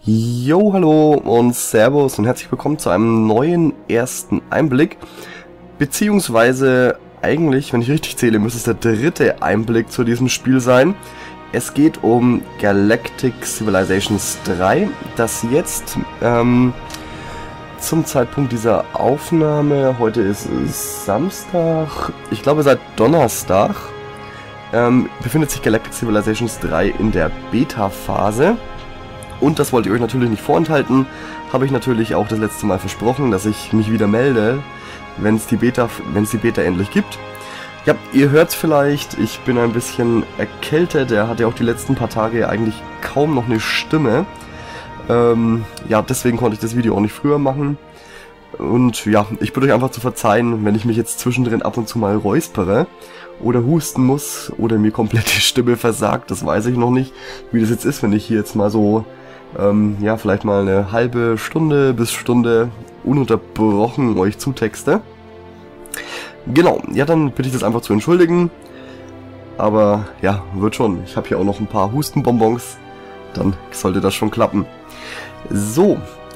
Jo, hallo und Servus und herzlich willkommen zu einem neuen ersten Einblick, beziehungsweise eigentlich, wenn ich richtig zähle, müsste es der dritte Einblick zu diesem Spiel sein. Es geht um Galactic Civilizations 3, das jetzt zum Zeitpunkt dieser Aufnahme, heute ist es Samstag, ich glaube seit Donnerstag, befindet sich Galactic Civilizations 3 in der Beta-Phase. Und das wollte ich euch natürlich nicht vorenthalten, habe ich natürlich auch das letzte Mal versprochen, dass ich mich wieder melde, wenn es die Beta endlich gibt. Ja, ihr hört es vielleicht, ich bin ein bisschen erkältet, er hatte auch die letzten paar Tage eigentlich kaum noch eine Stimme. Ja, deswegen konnte ich das Video auch nicht früher machen. Und ja, ich bitte euch einfach zu verzeihen, wenn ich mich jetzt zwischendrin ab und zu mal räuspere oder husten muss oder mir komplett die Stimme versagt, das weiß ich noch nicht, wie das jetzt ist, wenn ich hier jetzt mal so ja, vielleicht mal eine halbe Stunde bis Stunde ununterbrochen euch zutexte. Genau, ja, dann bitte ich das einfach zu entschuldigen. Aber ja, wird schon. Ich habe hier auch noch ein paar Hustenbonbons. Dann sollte das schon klappen. So,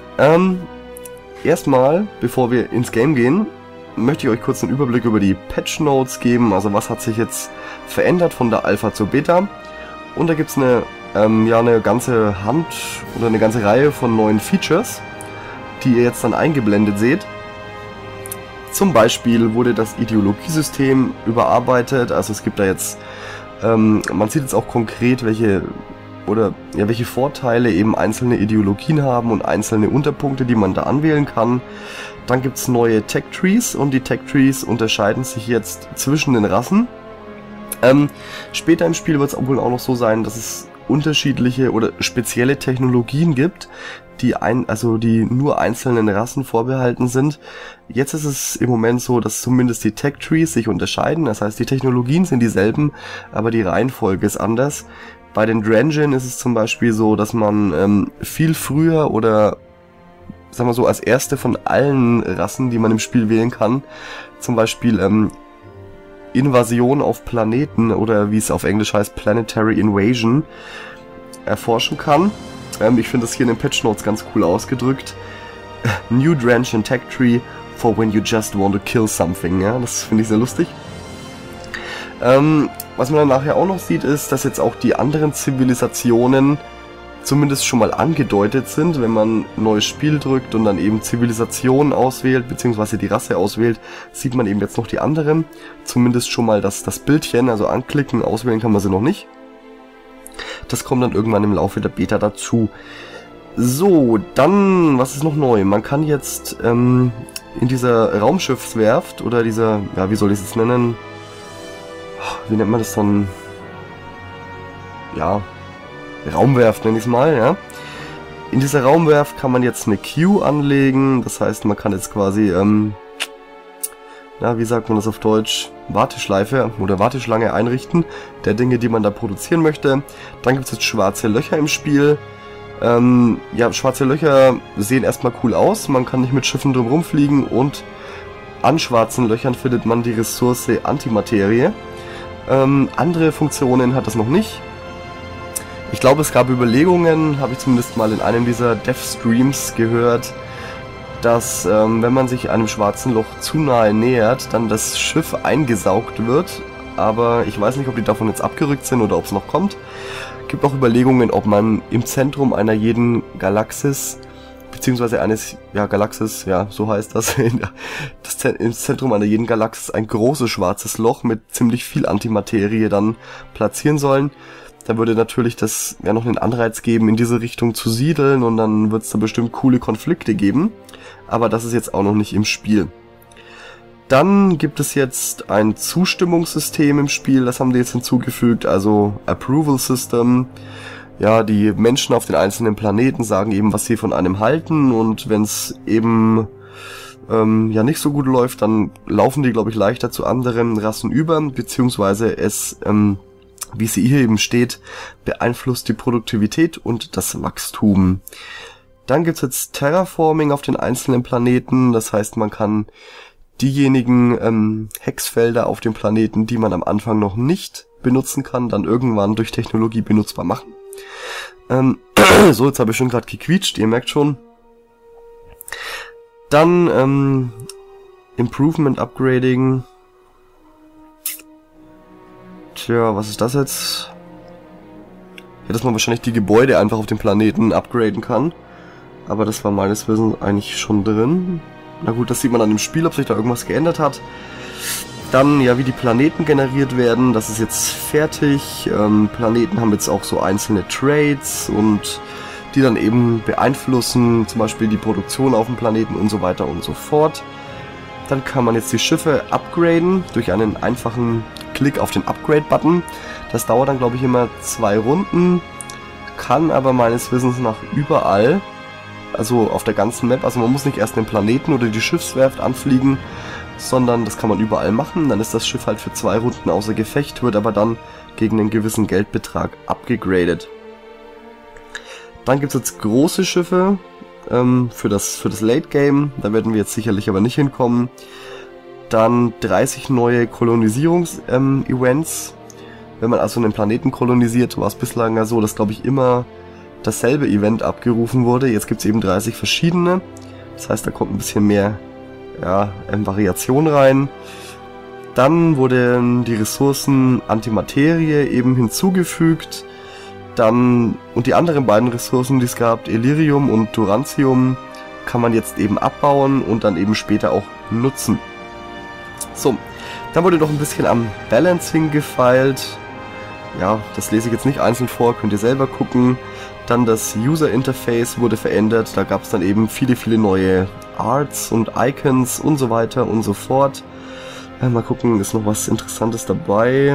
erstmal, bevor wir ins Game gehen, möchte ich euch kurz einen Überblick über die Patch Notes geben. Also was hat sich jetzt verändert von der Alpha zur Beta. Und da gibt es eine ganze Hand oder eine ganze Reihe von neuen Features, die ihr jetzt dann eingeblendet seht. Zum Beispiel wurde das Ideologiesystem überarbeitet, also es gibt da jetzt, man sieht jetzt auch konkret, welche Vorteile eben einzelne Ideologien haben und einzelne Unterpunkte, die man da anwählen kann. Dann gibt es neue Tech Trees und die Tech Trees unterscheiden sich jetzt zwischen den Rassen. Später im Spiel wird es wohl auch noch so sein, dass es unterschiedliche oder spezielle Technologien gibt, die nur einzelnen Rassen vorbehalten sind. Jetzt ist es im Moment so, dass zumindest die Tech Trees sich unterscheiden, das heißt die Technologien sind dieselben, aber die Reihenfolge ist anders. Bei den Drangin ist es zum Beispiel so, dass man viel früher oder sagen wir so als erste von allen Rassen, die man im Spiel wählen kann, zum Beispiel Invasion auf Planeten oder wie es auf Englisch heißt, Planetary Invasion, erforschen kann. Ich finde das hier in den Patch Notes ganz cool ausgedrückt. New Drangin Tech Tree for when you just want to kill something. Ja, das finde ich sehr lustig. Was man dann nachher auch noch sieht, ist, dass jetzt auch die anderen Zivilisationen zumindest schon mal angedeutet sind, wenn man neues Spiel drückt und dann eben Zivilisation auswählt, beziehungsweise die Rasse auswählt, sieht man eben jetzt noch die anderen. Zumindest schon mal das Bildchen, also anklicken, auswählen kann man sie noch nicht. Das kommt dann irgendwann im Laufe der Beta dazu. So, dann, was ist noch neu? Man kann jetzt in dieser Raumschiffswerft oder dieser, ja, wie soll ich es nennen? Wie nennt man das dann? Ja, Raumwerft nenne ich es mal, ja. In dieser Raumwerft kann man jetzt eine Queue anlegen, das heißt, man kann jetzt quasi, wie sagt man das auf Deutsch, Warteschleife oder Warteschlange einrichten, der Dinge, die man da produzieren möchte. Dann gibt es jetzt schwarze Löcher im Spiel. Ja, schwarze Löcher sehen erstmal cool aus, man kann nicht mit Schiffen drum rumfliegen und an schwarzen Löchern findet man die Ressource Antimaterie. Andere Funktionen hat das noch nicht. Ich glaube, es gab Überlegungen, habe ich zumindest mal in einem dieser Dev-Streams gehört, dass wenn man sich einem schwarzen Loch zu nahe nähert, dann das Schiff eingesaugt wird. Aber ich weiß nicht, ob die davon jetzt abgerückt sind oder ob es noch kommt. Es gibt auch Überlegungen, ob man im Zentrum einer jeden Galaxis, beziehungsweise eines, ja, Galaxis, ja, so heißt das, im Zentrum einer jeden Galaxis ein großes schwarzes Loch mit ziemlich viel Antimaterie dann platzieren sollen. Da würde natürlich das ja noch einen Anreiz geben, in diese Richtung zu siedeln und dann wird es da bestimmt coole Konflikte geben. Aber das ist jetzt auch noch nicht im Spiel. Dann gibt es jetzt ein Zustimmungssystem im Spiel, das haben die jetzt hinzugefügt, also Approval System. Ja, die Menschen auf den einzelnen Planeten sagen eben, was sie von einem halten und wenn es eben ja nicht so gut läuft, dann laufen die, glaube ich, leichter zu anderen Rassen über, beziehungsweise es wie sie hier eben steht, beeinflusst die Produktivität und das Wachstum. Dann gibt's jetzt Terraforming auf den einzelnen Planeten, das heißt, man kann diejenigen Hexfelder auf dem Planeten, die man am Anfang noch nicht benutzen kann, dann irgendwann durch Technologie benutzbar machen. So, jetzt habe ich schon gerade gequietscht, ihr merkt schon. Dann Improvement, Upgrading. Tja, was ist das jetzt? Ja, dass man wahrscheinlich die Gebäude einfach auf dem Planeten upgraden kann. Aber das war meines Wissens eigentlich schon drin. Na gut, das sieht man dann im Spiel, ob sich da irgendwas geändert hat. Dann, ja, wie die Planeten generiert werden, das ist jetzt fertig. Planeten haben jetzt auch so einzelne Traits und die dann eben beeinflussen, zum Beispiel die Produktion auf dem Planeten und so weiter und so fort. Dann kann man jetzt die Schiffe upgraden durch einen einfachen Klick auf den Upgrade-Button. Das dauert dann, glaube ich, immer 2 Runden, kann aber meines Wissens nach überall, also auf der ganzen Map, also man muss nicht erst den Planeten oder die Schiffswerft anfliegen, sondern das kann man überall machen. Dann ist das Schiff halt für 2 Runden außer Gefecht, wird aber dann gegen einen gewissen Geldbetrag abgegradet. Dann gibt es jetzt große Schiffe für das Late Game, da werden wir jetzt sicherlich aber nicht hinkommen. Dann 30 neue Kolonisierungs-Events. Wenn man also einen Planeten kolonisiert, war es bislang ja so, dass, glaube ich, immer dasselbe Event abgerufen wurde. Jetzt gibt es eben 30 verschiedene. Das heißt, da kommt ein bisschen mehr Variation rein. Dann wurden die Ressourcen Antimaterie eben hinzugefügt. Dann, und die anderen beiden Ressourcen, die es gab, Illyrium und Durantium, kann man jetzt eben abbauen und dann eben später auch nutzen. So, dann wurde noch ein bisschen am Balancing gefeilt. Ja, das lese ich jetzt nicht einzeln vor, könnt ihr selber gucken. Dann das User Interface wurde verändert, da gab es dann eben viele neue Arts und Icons und so weiter und so fort. Mal gucken, ist noch was Interessantes dabei.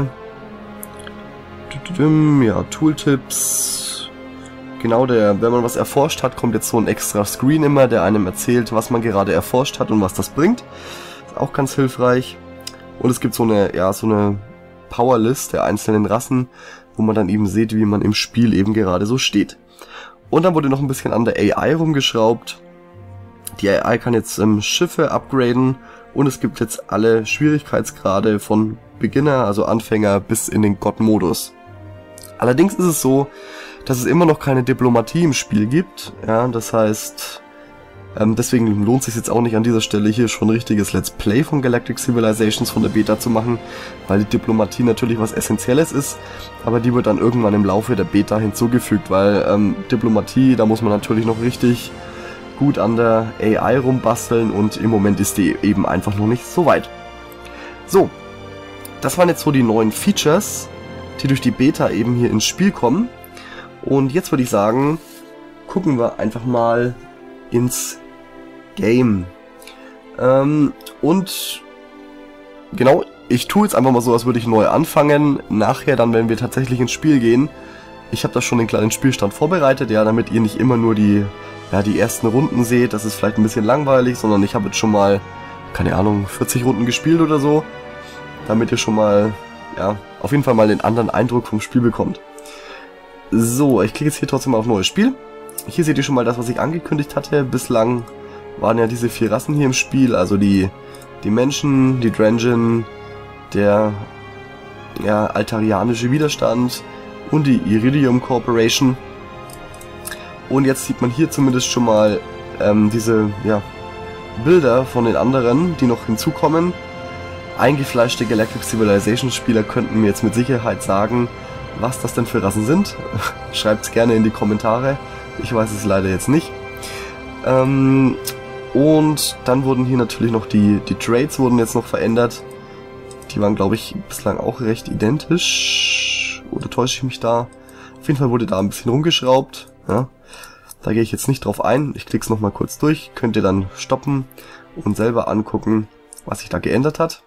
Ja, Tooltips. Genau, wenn man was erforscht hat, kommt jetzt so ein extra Screen immer, der einem erzählt, was man gerade erforscht hat und was das bringt. Ist auch ganz hilfreich. Und es gibt so eine Powerlist der einzelnen Rassen, wo man dann eben sieht, wie man im Spiel eben gerade so steht. Und dann wurde noch ein bisschen an der AI rumgeschraubt. Die AI kann jetzt Schiffe upgraden und es gibt jetzt alle Schwierigkeitsgrade von Beginner, also Anfänger, bis in den God-Modus. Allerdings ist es so, dass es immer noch keine Diplomatie im Spiel gibt. Ja, das heißt, deswegen lohnt es sich jetzt auch nicht an dieser Stelle hier schon ein richtiges Let's Play von Galactic Civilizations von der Beta zu machen, weil die Diplomatie natürlich was Essentielles ist, aber die wird dann irgendwann im Laufe der Beta hinzugefügt, weil Diplomatie, da muss man natürlich noch richtig gut an der AI rumbasteln und im Moment ist die eben einfach noch nicht so weit. So, das waren jetzt so die neuen Features, die durch die Beta eben hier ins Spiel kommen. Und jetzt würde ich sagen, gucken wir einfach mal ins Game. Und genau, ich tue jetzt einfach mal so, als würde ich neu anfangen. Nachher dann, wenn wir tatsächlich ins Spiel gehen, ich habe da schon den kleinen Spielstand vorbereitet, ja, damit ihr nicht immer nur die ersten Runden seht. Das ist vielleicht ein bisschen langweilig, sondern ich habe jetzt schon mal, keine Ahnung, 40 Runden gespielt oder so, damit ihr schon mal, ja, auf jeden Fall mal den anderen Eindruck vom Spiel bekommt. So, ich klicke jetzt hier trotzdem mal auf neues Spiel. Hier seht ihr schon mal das, was ich angekündigt hatte. Bislang waren ja diese 4 Rassen hier im Spiel, also die Menschen, die Drangin, der altarianische Widerstand und die Iridium Corporation. Und jetzt sieht man hier zumindest schon mal diese Bilder von den anderen, die noch hinzukommen. Eingefleischte Galactic Civilization Spieler könnten mir jetzt mit Sicherheit sagen, was das denn für Rassen sind. Schreibt's gerne in die Kommentare. Ich weiß es leider jetzt nicht. Und dann wurden hier natürlich noch die Traits wurden jetzt noch verändert. Die waren, glaube ich, bislang auch recht identisch. Oder täusche ich mich da? Auf jeden Fall wurde da ein bisschen rumgeschraubt. Ja. Da gehe ich jetzt nicht drauf ein. Ich klicke es nochmal kurz durch. Könnt ihr dann stoppen und selber angucken, was sich da geändert hat.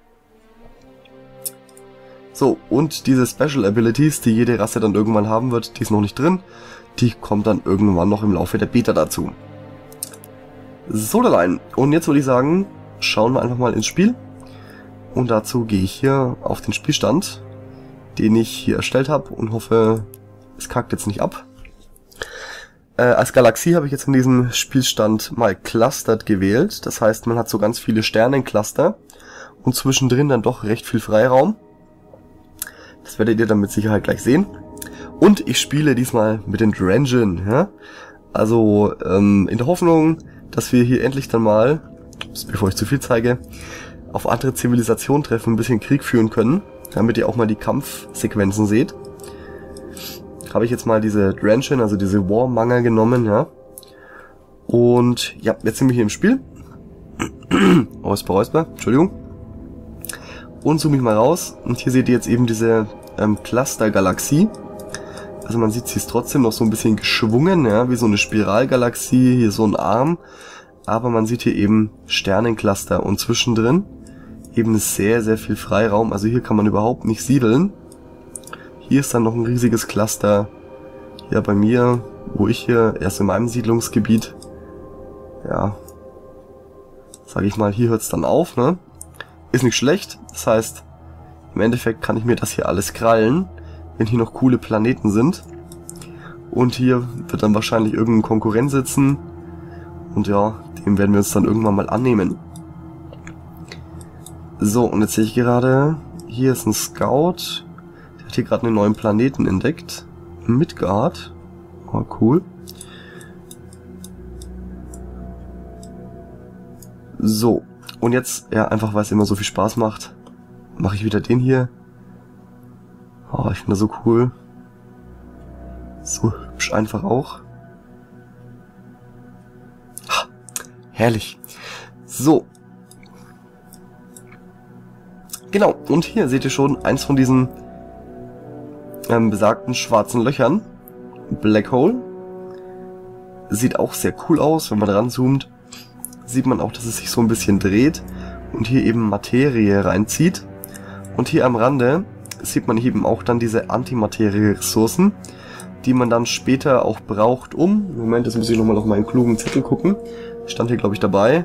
So, und diese Special Abilities, die jede Rasse dann irgendwann haben wird, die ist noch nicht drin. Die kommt dann irgendwann noch im Laufe der Beta dazu. So, allein. Und jetzt würde ich sagen, schauen wir einfach mal ins Spiel. Und dazu gehe ich hier auf den Spielstand, den ich hier erstellt habe und hoffe, es kackt jetzt nicht ab. Als Galaxie habe ich jetzt in diesem Spielstand mal Clustered gewählt. Das heißt, man hat so ganz viele Sternencluster und zwischendrin dann doch recht viel Freiraum. Das werdet ihr dann mit Sicherheit gleich sehen. Und ich spiele diesmal mit den Drangin, ja? Also in der Hoffnung, dass wir hier endlich dann mal, bevor ich zu viel zeige, auf andere Zivilisationen treffen, ein bisschen Krieg führen können, damit ihr auch mal die Kampfsequenzen seht. Habe ich jetzt mal diese Drangin, also diese Warmonger genommen, ja. Und ja, jetzt sind wir hier im Spiel. Räusper, Entschuldigung. Und zoome ich mal raus. Und hier seht ihr jetzt eben diese Cluster-Galaxie. Also man sieht, sie ist trotzdem noch so ein bisschen geschwungen, ja, wie so eine Spiralgalaxie, hier so ein Arm. Aber man sieht hier eben Sternencluster und zwischendrin eben sehr, sehr viel Freiraum. Also hier kann man überhaupt nicht siedeln. Hier ist dann noch ein riesiges Cluster. Hier bei mir, wo ich hier erst in meinem Siedlungsgebiet, ja, sage ich mal, hier hört es dann auf, ne? Ist nicht schlecht. Das heißt, im Endeffekt kann ich mir das hier alles krallen, wenn hier noch coole Planeten sind. Und hier wird dann wahrscheinlich irgendein Konkurrent sitzen. Und ja, dem werden wir uns dann irgendwann mal annehmen. So, und jetzt sehe ich gerade, hier ist ein Scout. Der hat hier gerade einen neuen Planeten entdeckt. Midgard. Oh, cool. So, und jetzt, ja, einfach weil es immer so viel Spaß macht, mache ich wieder den hier. Oh, ich finde das so cool. So hübsch einfach auch. Ha, herrlich. So. Genau, und hier seht ihr schon eins von diesen besagten schwarzen Löchern. Black Hole. Sieht auch sehr cool aus, wenn man ranzoomt. Sieht man auch, dass es sich so ein bisschen dreht und hier eben Materie reinzieht. Und hier am Rande sieht man eben auch dann diese Antimaterie-Ressourcen, die man dann später auch braucht, Moment, jetzt muss ich nochmal auf meinen klugen Zettel gucken. Stand hier, glaube ich, dabei.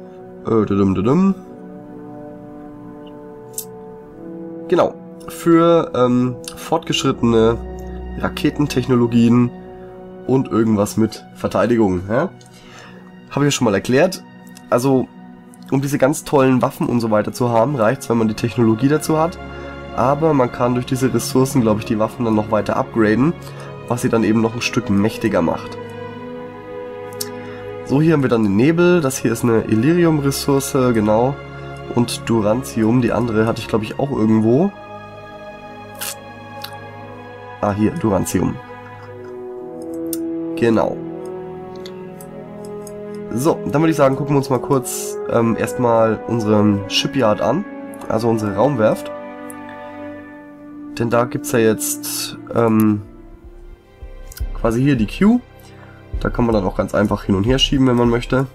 Genau, für fortgeschrittene Raketentechnologien und irgendwas mit Verteidigung. Ja? Habe ich ja schon mal erklärt. Also, um diese ganz tollen Waffen und so weiter zu haben, reicht's, wenn man die Technologie dazu hat. Aber man kann durch diese Ressourcen, glaube ich, die Waffen dann noch weiter upgraden, was sie dann eben noch ein Stück mächtiger macht. So, hier haben wir dann den Nebel. Das hier ist eine Illyrium-Ressource, genau. Und Durantium, die andere hatte ich, glaube ich, auch irgendwo. Ah, hier, Durantium. Genau. So, dann würde ich sagen, gucken wir uns mal kurz erstmal unseren Shipyard an, also unsere Raumwerft. Denn da gibt's ja jetzt quasi hier die Queue. Da kann man dann auch ganz einfach hin und her schieben, wenn man möchte.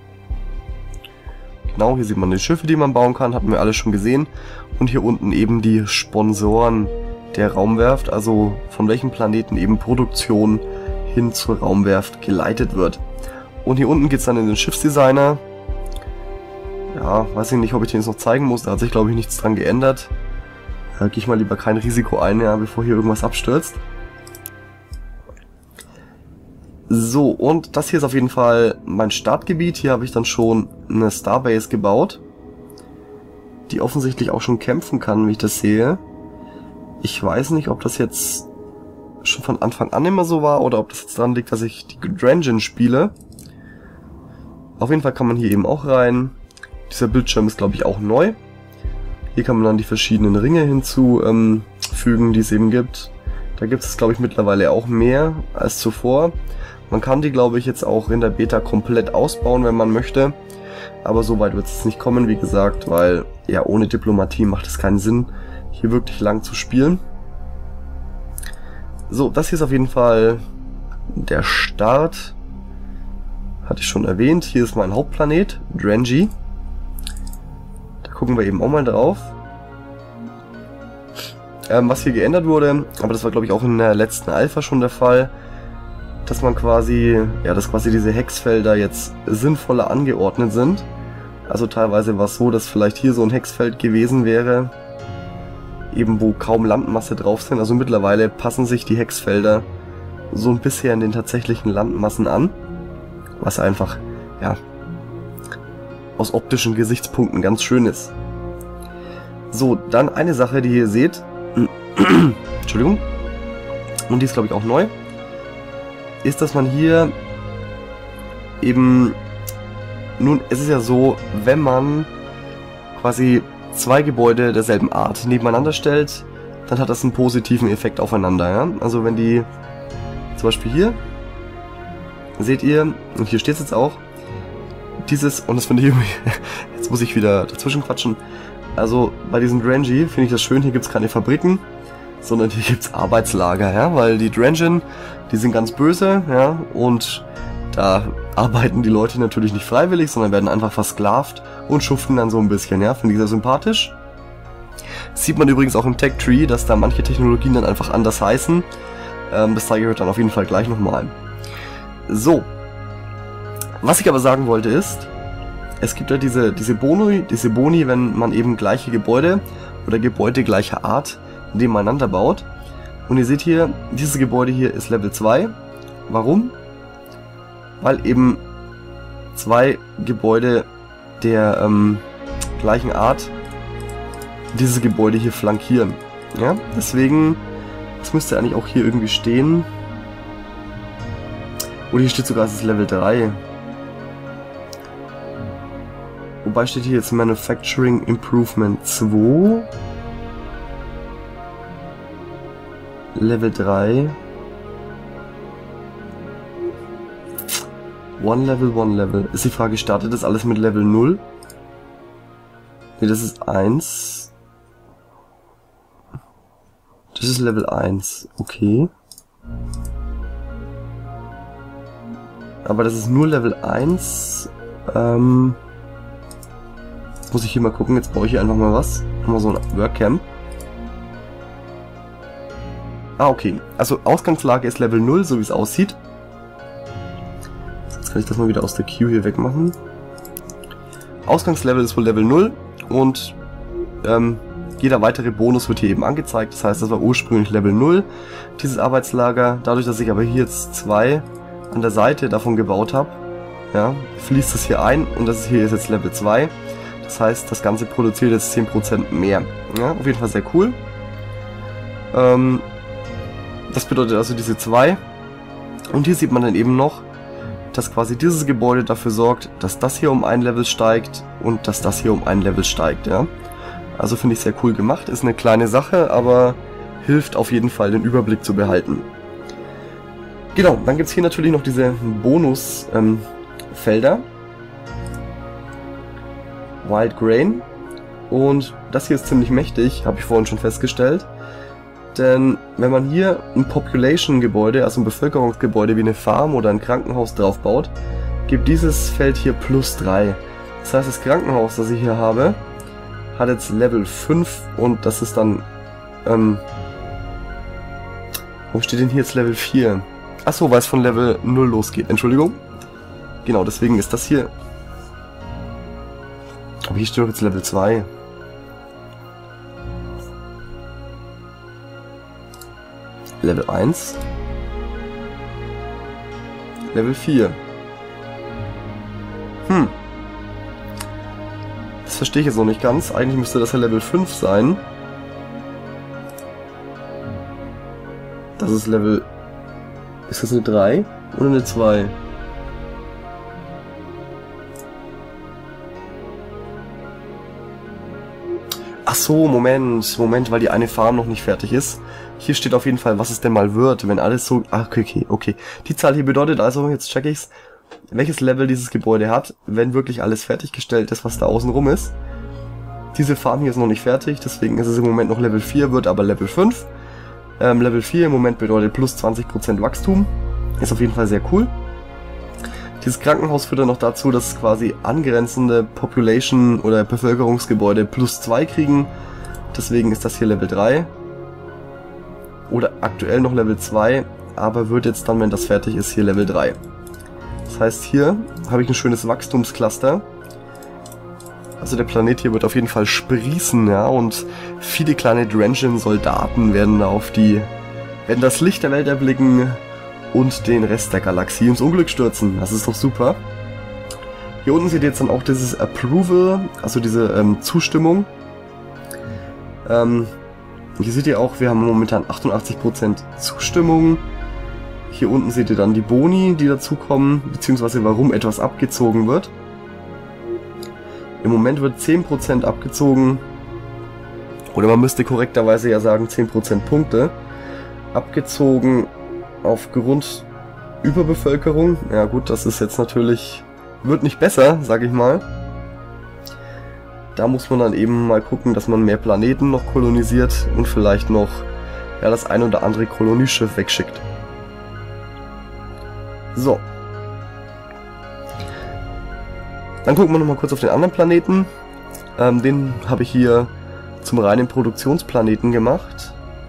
Genau, hier sieht man die Schiffe, die man bauen kann, hatten wir alles schon gesehen. Und hier unten eben die Sponsoren der Raumwerft, also von welchem Planeten eben Produktion hin zur Raumwerft geleitet wird. Und hier unten geht's dann in den Schiffsdesigner. Ja, weiß ich nicht, ob ich den jetzt noch zeigen muss, da hat sich, glaube ich, nichts dran geändert. Da gehe ich mal lieber kein Risiko ein, ja, bevor hier irgendwas abstürzt. So, und das hier ist auf jeden Fall mein Startgebiet. Hier habe ich dann schon eine Starbase gebaut, die offensichtlich auch schon kämpfen kann, wie ich das sehe. Ich weiß nicht, ob das jetzt schon von Anfang an immer so war oder ob das jetzt daran liegt, dass ich die Drangin spiele. Auf jeden Fall kann man hier eben auch rein. Dieser Bildschirm ist, glaube ich, auch neu. Hier kann man dann die verschiedenen Ringe hinzufügen, die es eben gibt. Da gibt es, glaube ich, mittlerweile auch mehr als zuvor. Man kann die, glaube ich, jetzt auch in der Beta komplett ausbauen, wenn man möchte. Aber so weit wird es nicht kommen, wie gesagt, weil ja ohne Diplomatie macht es keinen Sinn, hier wirklich lang zu spielen. So, das hier ist auf jeden Fall der Start. Hatte ich schon erwähnt. Hier ist mein Hauptplanet, Drangi. Da gucken wir eben auch mal drauf. Was hier geändert wurde, aber das war, glaube ich, auch in der letzten Alpha schon der Fall, dass man quasi, ja, dass quasi diese Hexfelder jetzt sinnvoller angeordnet sind. Also teilweise war es so, dass vielleicht hier so ein Hexfeld gewesen wäre, eben wo kaum Landmasse drauf sind. Also mittlerweile passen sich die Hexfelder so ein bisschen an den tatsächlichen Landmassen an, was einfach, ja, aus optischen Gesichtspunkten ganz schön ist. So, dann eine Sache, die ihr seht, Entschuldigung, und die ist glaube ich auch neu, ist, dass man hier eben, nun, es ist ja so, wenn man quasi zwei Gebäude derselben Art nebeneinander stellt, dann hat das einen positiven Effekt aufeinander, ja. Also wenn die, zum Beispiel hier, seht ihr, und hier steht es jetzt auch, dieses, und das finde ich irgendwie, jetzt muss ich wieder dazwischen quatschen, also bei diesen Drengi finde ich das schön, hier gibt es keine Fabriken, sondern hier gibt es Arbeitslager, ja, weil die Drengen, die sind ganz böse, ja, und da arbeiten die Leute natürlich nicht freiwillig, sondern werden einfach versklavt und schuften dann so ein bisschen, ja, finde ich sehr sympathisch. Sieht man übrigens auch im Tech Tree, dass da manche Technologien dann einfach anders heißen. Das zeige ich euch dann auf jeden Fall gleich nochmal. So. Was ich aber sagen wollte ist, es gibt ja diese Boni, wenn man eben gleiche Gebäude oder Gebäude gleicher Art nebeneinander baut. Und ihr seht hier, dieses Gebäude hier ist Level 2. Warum? Weil eben zwei Gebäude der gleichen Art dieses Gebäude hier flankieren. Ja, deswegen, das müsste eigentlich auch hier irgendwie stehen. Oder hier steht sogar, es ist Level 3. Wobei steht hier jetzt Manufacturing Improvement 2. Level 3. One Level. Ist die Frage, startet das alles mit Level 0? Ne, das ist 1. Das ist Level 1. Okay. Aber das ist nur Level 1. Jetzt muss ich hier mal gucken. Jetzt baue ich hier einfach mal was. Nochmal so ein Workcamp. Ah, okay. Also Ausgangslage ist Level 0, so wie es aussieht. Jetzt kann ich das mal wieder aus der Queue hier wegmachen. Ausgangslevel ist wohl Level 0 und jeder weitere Bonus wird hier eben angezeigt. Das heißt, das war ursprünglich Level 0, dieses Arbeitslager. Dadurch, dass ich aber hier jetzt 2 an der Seite davon gebaut habe, ja, fließt das hier ein und das hier ist jetzt Level 2. Das heißt, das Ganze produziert jetzt 10% mehr. Ja, auf jeden Fall sehr cool. Das bedeutet also diese 2. Und hier sieht man dann eben noch, dass quasi dieses Gebäude dafür sorgt, dass das hier um ein Level steigt und dass das hier um ein Level steigt, ja. Also finde ich sehr cool gemacht, ist eine kleine Sache, aber hilft auf jeden Fall den Überblick zu behalten. Genau, dann gibt es hier natürlich noch diese Bonus-Felder. Wild Grain. Und das hier ist ziemlich mächtig, habe ich vorhin schon festgestellt. Denn wenn man hier ein Population-Gebäude, also ein Bevölkerungsgebäude wie eine Farm oder ein Krankenhaus drauf baut, gibt dieses Feld hier +3. Das heißt, das Krankenhaus, das ich hier habe, hat jetzt Level 5 und das ist dann, wo steht denn hier jetzt Level 4? Achso, weil es von Level 0 losgeht, Entschuldigung. Genau, deswegen ist das hier. Aber hier steht doch jetzt Level 2. Level 1. Level 4. Das verstehe ich jetzt noch nicht ganz. Eigentlich müsste das ja Level 5 sein. Das ist Level... Ist das eine 3 oder eine 2? Ach so, Moment, weil die eine Farm noch nicht fertig ist. Hier steht auf jeden Fall, was es denn mal wird, wenn alles so... Ah, okay. Die Zahl hier bedeutet also, jetzt check ich's, welches Level dieses Gebäude hat, wenn wirklich alles fertiggestellt ist, was da außen rum ist. Diese Farm hier ist noch nicht fertig, deswegen ist es im Moment noch Level 4, wird aber Level 5. Level 4 im Moment bedeutet plus 20% Wachstum. Ist auf jeden Fall sehr cool. Dieses Krankenhaus führt dann noch dazu, dass quasi angrenzende Population oder Bevölkerungsgebäude +2 kriegen. Deswegen ist das hier Level 3. Oder aktuell noch Level 2, aber wird jetzt dann, wenn das fertig ist, hier Level 3. Das heißt, hier habe ich ein schönes Wachstumscluster. Also der Planet hier wird auf jeden Fall sprießen, ja, und viele kleine Drengen-Soldaten werden das Licht der Welt erblicken und den Rest der Galaxie ins Unglück stürzen. Das ist doch super. Hier unten seht ihr jetzt dann auch dieses Approval, also diese Zustimmung. Hier seht ihr auch, wir haben momentan 88% Zustimmung. Hier unten seht ihr dann die Boni, die dazukommen, beziehungsweise warum etwas abgezogen wird. Im Moment wird 10% abgezogen. Oder man müsste korrekterweise ja sagen 10% Punkte. Abgezogen aufgrund Überbevölkerung. Ja gut, das ist jetzt natürlich... wird nicht besser, sag ich mal. Da muss man dann eben mal gucken, dass man mehr Planeten noch kolonisiert und vielleicht noch ja, das ein oder andere Kolonieschiff wegschickt. So. Dann gucken wir nochmal kurz auf den anderen Planeten. Den habe ich hier zum reinen Produktionsplaneten gemacht.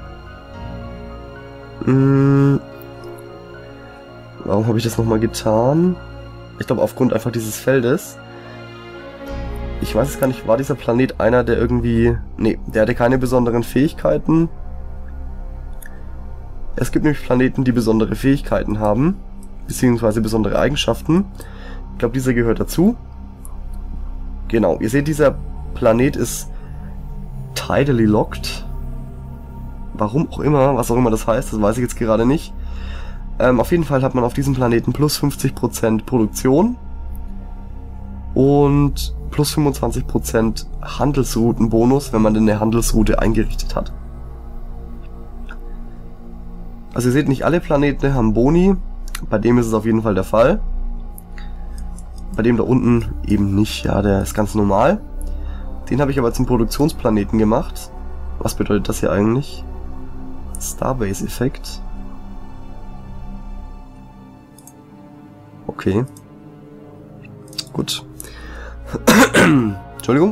Warum habe ich das nochmal getan? Ich glaube aufgrund einfach dieses Feldes. Ich weiß es gar nicht, war dieser Planet einer, der irgendwie... Nee, der hatte keine besonderen Fähigkeiten. Es gibt nämlich Planeten, die besondere Fähigkeiten haben, beziehungsweise besondere Eigenschaften. Ich glaube, dieser gehört dazu. Genau, ihr seht, dieser Planet ist tidally locked. Warum auch immer, was auch immer das heißt, das weiß ich jetzt gerade nicht. Auf jeden Fall hat man auf diesem Planeten plus 50% Produktion und plus 25% Handelsroutenbonus, wenn man denn eine Handelsroute eingerichtet hat. Also ihr seht, nicht alle Planeten haben Boni, bei dem ist es auf jeden Fall der Fall. Bei dem da unten eben nicht, ja, der ist ganz normal. Den habe ich aber zum Produktionsplaneten gemacht. Was bedeutet das hier eigentlich? Starbase-Effekt. Okay. Gut. Entschuldigung.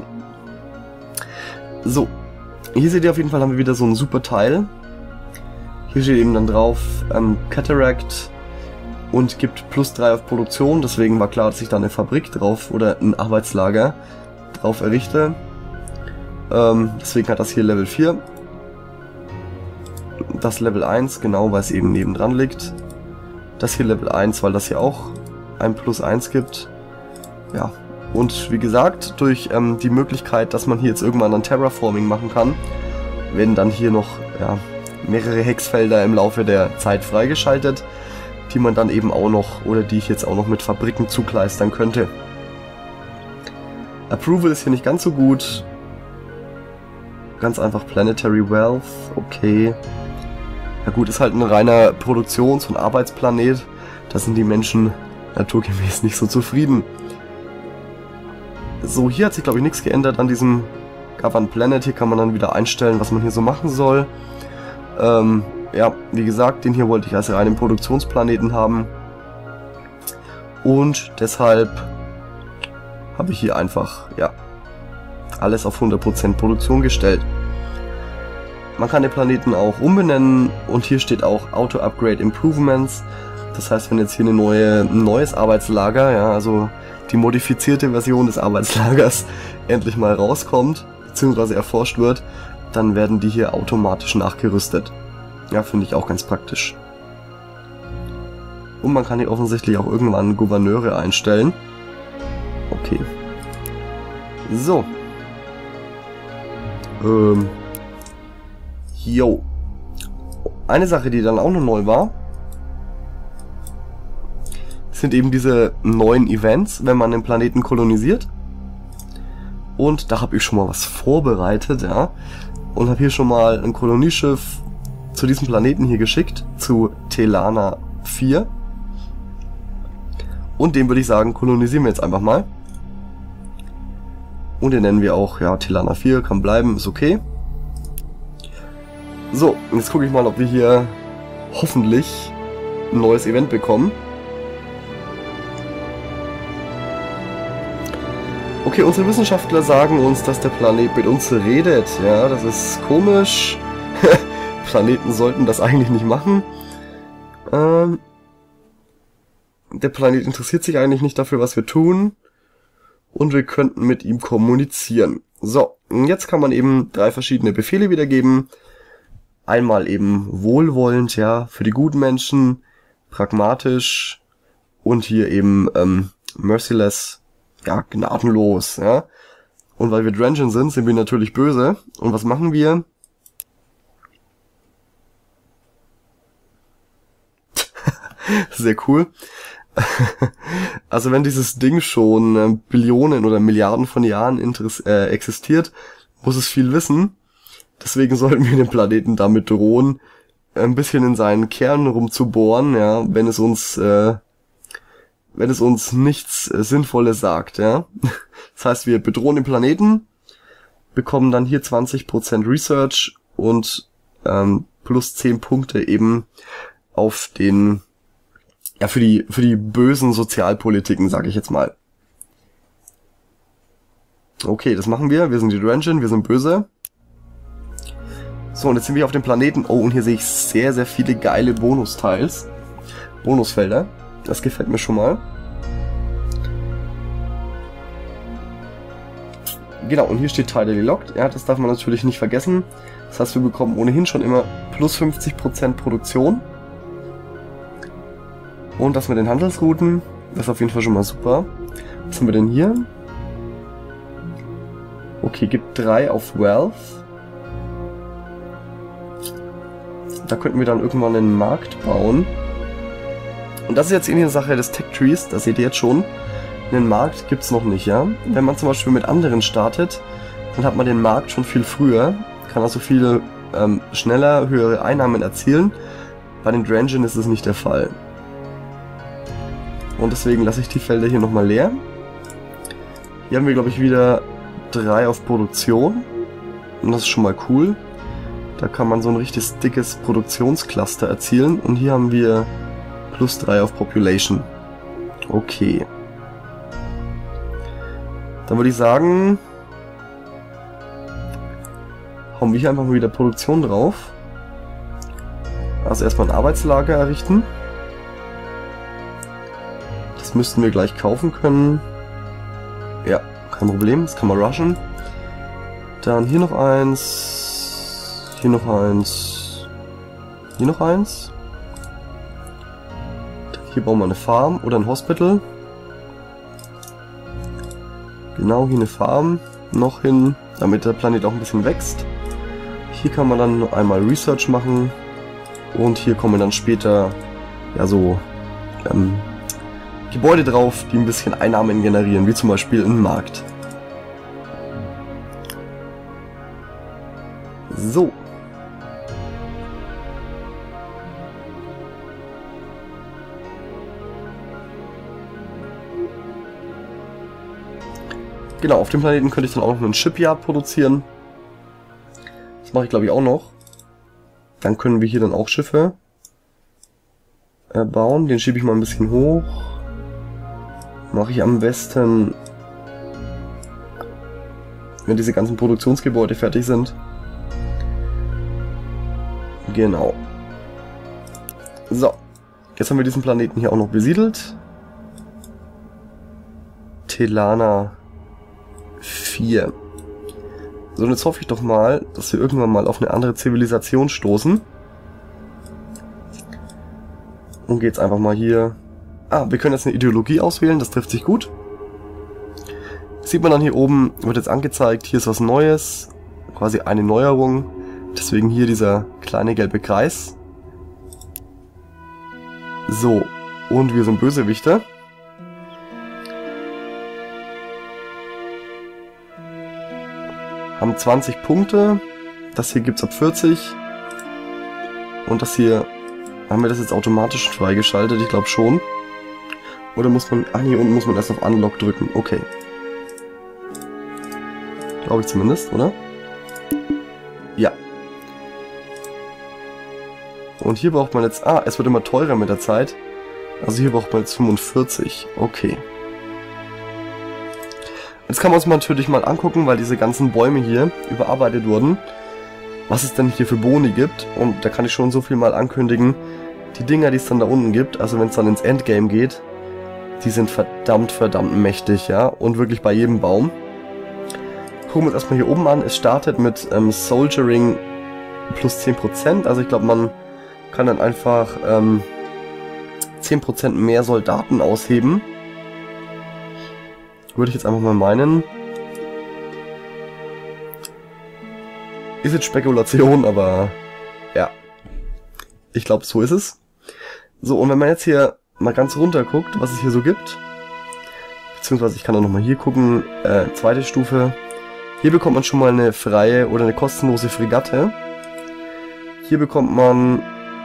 So. Hier seht ihr auf jeden Fall, haben wir wieder so ein super Teil. Hier steht eben dann drauf Cataract und gibt plus 3 auf Produktion. Deswegen war klar, dass ich da eine Fabrik drauf oder ein Arbeitslager drauf errichte. Deswegen hat das hier Level 4. Das Level 1, genau, weil es eben nebendran liegt. Das hier Level 1, weil das hier auch ein Plus 1 gibt. Ja, und wie gesagt, durch die Möglichkeit, dass man hier jetzt irgendwann ein Terraforming machen kann, werden dann hier noch ja, mehrere Hexfelder im Laufe der Zeit freigeschaltet, die man dann eben auch noch, oder die ich jetzt auch noch mit Fabriken zukleistern könnte. Approval ist hier nicht ganz so gut. Ganz einfach Planetary Wealth, okay. Ja gut, ist halt ein reiner Produktions- und Arbeitsplanet. Da sind die Menschen naturgemäß nicht so zufrieden. So, hier hat sich glaube ich nichts geändert an diesem Govern Planet. Hier kann man dann wieder einstellen, was man hier so machen soll. Ja, wie gesagt, den hier wollte ich als reinen Produktionsplaneten haben. Und deshalb habe ich hier einfach, ja, alles auf 100% Produktion gestellt. Man kann den Planeten auch umbenennen und hier steht auch Auto Upgrade Improvements. Das heißt, wenn jetzt hier ein neues Arbeitslager, ja, also die modifizierte Version des Arbeitslagers endlich mal rauskommt, beziehungsweise erforscht wird, dann werden die hier automatisch nachgerüstet. Ja, finde ich auch ganz praktisch. Und man kann hier offensichtlich auch irgendwann Gouverneure einstellen. Okay. So. Jo. Eine Sache, die dann auch noch neu war, sind eben diese neuen Events, wenn man den Planeten kolonisiert. Und da habe ich schon mal was vorbereitet, ja. Und habe hier schon mal ein Kolonieschiff zu diesem Planeten hier geschickt, zu Telana 4. Und den würde ich sagen, kolonisieren wir jetzt einfach mal. Und den nennen wir auch, ja, Telana 4, kann bleiben, ist okay. So, jetzt gucke ich mal, ob wir hier hoffentlich ein neues Event bekommen. Okay, unsere Wissenschaftler sagen uns, dass der Planet mit uns redet. Ja, das ist komisch. Planeten sollten das eigentlich nicht machen. Der Planet interessiert sich eigentlich nicht dafür, was wir tun. Und wir könnten mit ihm kommunizieren. So, und jetzt kann man eben 3 verschiedene Befehle wiedergeben. Einmal eben wohlwollend, ja, für die guten Menschen, pragmatisch und hier eben merciless, ja, gnadenlos, ja. Und weil wir Drengen sind wir natürlich böse. Und was machen wir? sehr cool. Also wenn dieses Ding schon Billionen oder Milliarden von Jahren existiert, muss es viel wissen. Deswegen sollten wir den Planeten damit drohen, ein bisschen in seinen Kern rumzubohren, ja, wenn es uns nichts Sinnvolles sagt, ja. Das heißt, wir bedrohen den Planeten, bekommen dann hier 20% Research und plus 10 Punkte eben auf den, ja, für die bösen Sozialpolitiken, sage ich jetzt mal. Okay, das machen wir. Wir sind die Drangin, wir sind böse. So, und jetzt sind wir auf dem Planeten. Oh, und hier sehe ich sehr, sehr viele geile Bonusteils. Bonusfelder. Das gefällt mir schon mal. Genau, und hier steht Tidally Locked. Ja, das darf man natürlich nicht vergessen. Das heißt, wir bekommen ohnehin schon immer plus 50% Produktion. Und das mit den Handelsrouten, das ist auf jeden Fall schon mal super. Was haben wir denn hier? Okay, gibt 3 auf Wealth. Da könnten wir dann irgendwann einen Markt bauen. Und das ist jetzt eine Sache des Tech Trees, das seht ihr jetzt schon. Einen Markt gibt's noch nicht, ja. Wenn man zum Beispiel mit anderen startet, dann hat man den Markt schon viel früher, kann also viel schneller höhere Einnahmen erzielen. Bei den Drangin ist es nicht der Fall. Und deswegen lasse ich die Felder hier nochmal leer. Hier haben wir, glaube ich, wieder 3 auf Produktion. Und das ist schon mal cool. Da kann man so ein richtig dickes Produktionscluster erzielen. Und hier haben wir plus 3 auf Population. Okay. Dann würde ich sagen, hauen wir hier einfach mal wieder Produktion drauf. Also erstmal ein Arbeitslager errichten. Das müssten wir gleich kaufen können. Ja, kein Problem, das kann man rushen. Dann hier noch eins. Hier noch eins. Hier noch eins. Hier bauen wir eine Farm oder ein Hospital. Genau, hier eine Farm noch hin, damit der Planet auch ein bisschen wächst. Hier kann man dann noch einmal Research machen. Und hier kommen dann später ja so Gebäude drauf, die ein bisschen Einnahmen generieren, wie zum Beispiel ein Markt. So. Genau, auf dem Planeten könnte ich dann auch noch einen Shipyard produzieren. Das mache ich, glaube ich, auch noch. Dann können wir hier dann auch Schiffe bauen. Den schiebe ich mal ein bisschen hoch. Mache ich am besten, wenn diese ganzen Produktionsgebäude fertig sind. Genau. So. Jetzt haben wir diesen Planeten hier auch noch besiedelt. Telana 4. So, und jetzt hoffe ich doch mal, dass wir irgendwann mal auf eine andere Zivilisation stoßen. Und geht's einfach mal hier. Ah, wir können jetzt eine Ideologie auswählen, das trifft sich gut. Sieht man dann hier oben, wird jetzt angezeigt, hier ist was Neues. Quasi eine Neuerung. Deswegen hier dieser kleine gelbe Kreis. So, und wir sind Bösewichte. Haben 20 Punkte. Das hier gibt's ab 40. Und das hier, haben wir das jetzt automatisch freigeschaltet? Ich glaube schon. Oder muss man, ah, hier unten muss man erst auf Unlock drücken. Okay. Glaube ich zumindest, oder? Ja. Und hier braucht man jetzt, ah, es wird immer teurer mit der Zeit. Also hier braucht man jetzt 45. Okay. Jetzt kann man uns natürlich mal angucken, weil diese ganzen Bäume hier überarbeitet wurden, was es denn hier für Boni gibt. Und da kann ich schon so viel mal ankündigen. Die Dinger, die es dann da unten gibt, also wenn es dann ins Endgame geht, die sind verdammt mächtig, ja. Und wirklich bei jedem Baum. Gucken wir uns erstmal hier oben an. Es startet mit Soldiering plus 10%. Also ich glaube, man kann dann einfach 10% mehr Soldaten ausheben. Würde ich jetzt einfach mal meinen. Ist jetzt Spekulation, aber ja. Ich glaube, so ist es. So, und wenn man jetzt hier mal ganz runter guckt, was es hier so gibt, beziehungsweise ich kann auch nochmal hier gucken, zweite Stufe, hier bekommt man schon mal eine freie oder eine kostenlose Fregatte. Hier bekommt man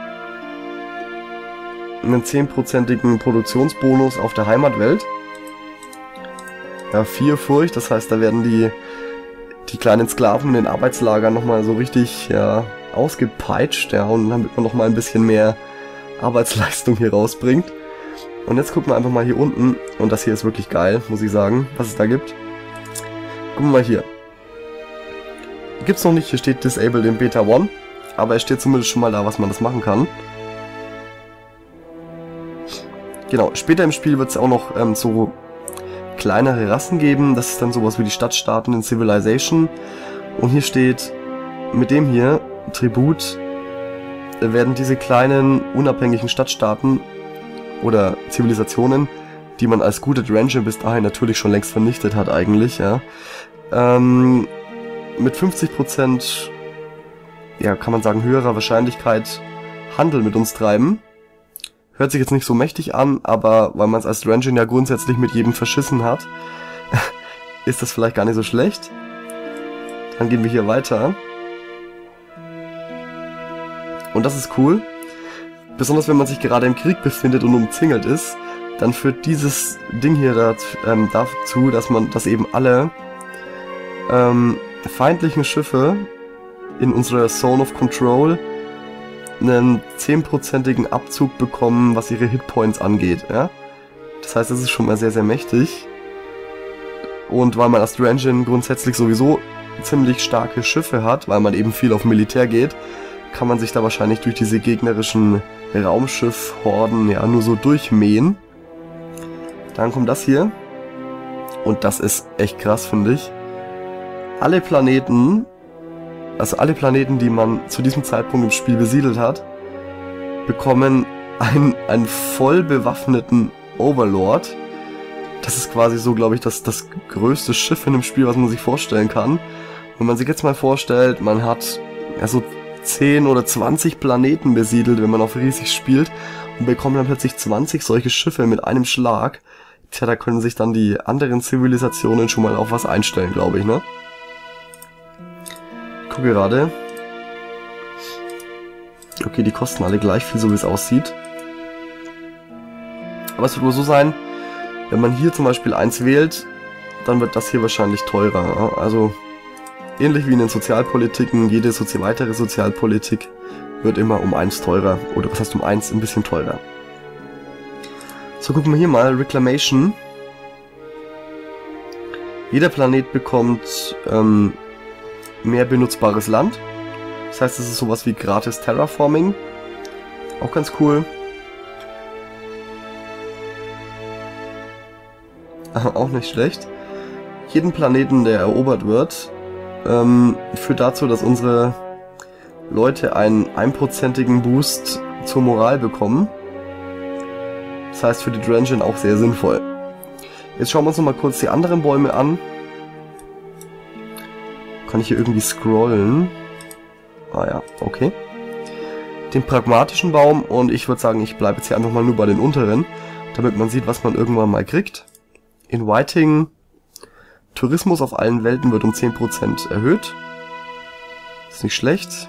einen 10%igen Produktionsbonus auf der Heimatwelt. Ja, 4 Furcht, das heißt, da werden die kleinen Sklaven in den Arbeitslagern nochmal so richtig, ja, ausgepeitscht, ja, und damit man nochmal ein bisschen mehr Arbeitsleistung hier rausbringt. Und jetzt gucken wir einfach mal hier unten, und das hier ist wirklich geil, muss ich sagen, was es da gibt. Gucken wir mal hier. Gibt's noch nicht, hier steht Disabled in Beta 1, aber es steht zumindest schon mal da, was man das machen kann. Genau, später im Spiel wird es auch noch so kleinere Rassen geben, das ist dann sowas wie die Stadtstaaten in Civilization. Und hier steht, mit dem hier, Tribut, werden diese kleinen, unabhängigen Stadtstaaten oder Zivilisationen, die man als gute Ranger bis dahin natürlich schon längst vernichtet hat eigentlich, ja, mit 50%, ja, kann man sagen, höherer Wahrscheinlichkeit Handel mit uns treiben. Hört sich jetzt nicht so mächtig an, aber weil man es als Ranger ja grundsätzlich mit jedem verschissen hat, ist das vielleicht gar nicht so schlecht. Dann gehen wir hier weiter. Und das ist cool. Besonders wenn man sich gerade im Krieg befindet und umzingelt ist, dann führt dieses Ding hier dazu, dass eben alle feindlichen Schiffe in unserer Zone of Control einen 10%igen Abzug bekommen, was ihre Hitpoints angeht. Ja? Das heißt, das ist schon mal sehr, sehr mächtig. Und weil man als Ranger grundsätzlich sowieso ziemlich starke Schiffe hat, weil man eben viel auf Militär geht, kann man sich da wahrscheinlich durch diese gegnerischen Raumschiff-Horden ja nur so durchmähen. Dann kommt das hier. Und das ist echt krass, finde ich. Alle Planeten, die man zu diesem Zeitpunkt im Spiel besiedelt hat, bekommen einen voll bewaffneten Overlord. Das ist quasi so, glaube ich, das größte Schiff in dem Spiel, was man sich vorstellen kann. Wenn man sich jetzt mal vorstellt, man hat ja so 10 oder 20 Planeten besiedelt, wenn man auf riesig spielt, und bekommt dann plötzlich 20 solche Schiffe mit einem Schlag. Tja, da können sich dann die anderen Zivilisationen schon mal auf was einstellen, glaube ich, ne? Ich gucke gerade. Okay, die kosten alle gleich viel, so wie es aussieht. Aber es wird wohl so sein, wenn man hier zum Beispiel eins wählt, dann wird das hier wahrscheinlich teurer. Ja? Also ähnlich wie in den Sozialpolitiken, jede weitere Sozialpolitik wird immer um 1 teurer. Oder was heißt um 1? Ein bisschen teurer. So, gucken wir hier mal. Reclamation. Jeder Planet bekommt mehr benutzbares Land. Das heißt, es ist sowas wie gratis Terraforming. Auch ganz cool. Auch nicht schlecht. Jeden Planeten, der erobert wird, führt dazu, dass unsere Leute einen 1%igen Boost zur Moral bekommen. Das heißt für die Drangin auch sehr sinnvoll. Jetzt schauen wir uns noch mal kurz die anderen Bäume an. Kann ich hier irgendwie scrollen? Ah ja, okay. Den pragmatischen Baum, und ich würde sagen, ich bleibe jetzt hier einfach mal nur bei den unteren, damit man sieht, was man irgendwann mal kriegt. Inviting. Tourismus auf allen Welten wird um 10% erhöht. Ist nicht schlecht.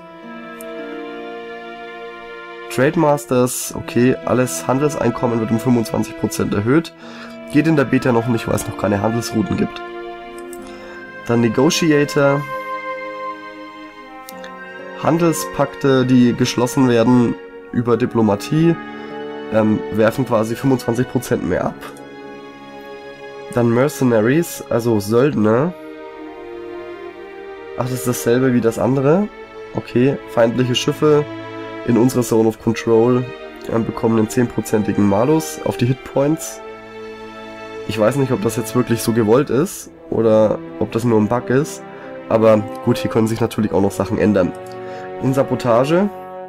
Trade Masters, okay, alles Handelseinkommen wird um 25% erhöht. Geht in der Beta noch nicht, weil es noch keine Handelsrouten gibt. Dann Negotiator. Handelspakte, die geschlossen werden über Diplomatie, werfen quasi 25% mehr ab. Dann Mercenaries, also Söldner. Ach, das ist dasselbe wie das andere. Okay, feindliche Schiffe in unserer Zone of Control bekommen einen 10%igen Malus auf die Hitpoints. Ich weiß nicht, ob das jetzt wirklich so gewollt ist oder ob das nur ein Bug ist. Aber gut, hier können sich natürlich auch noch Sachen ändern. In Sabotage.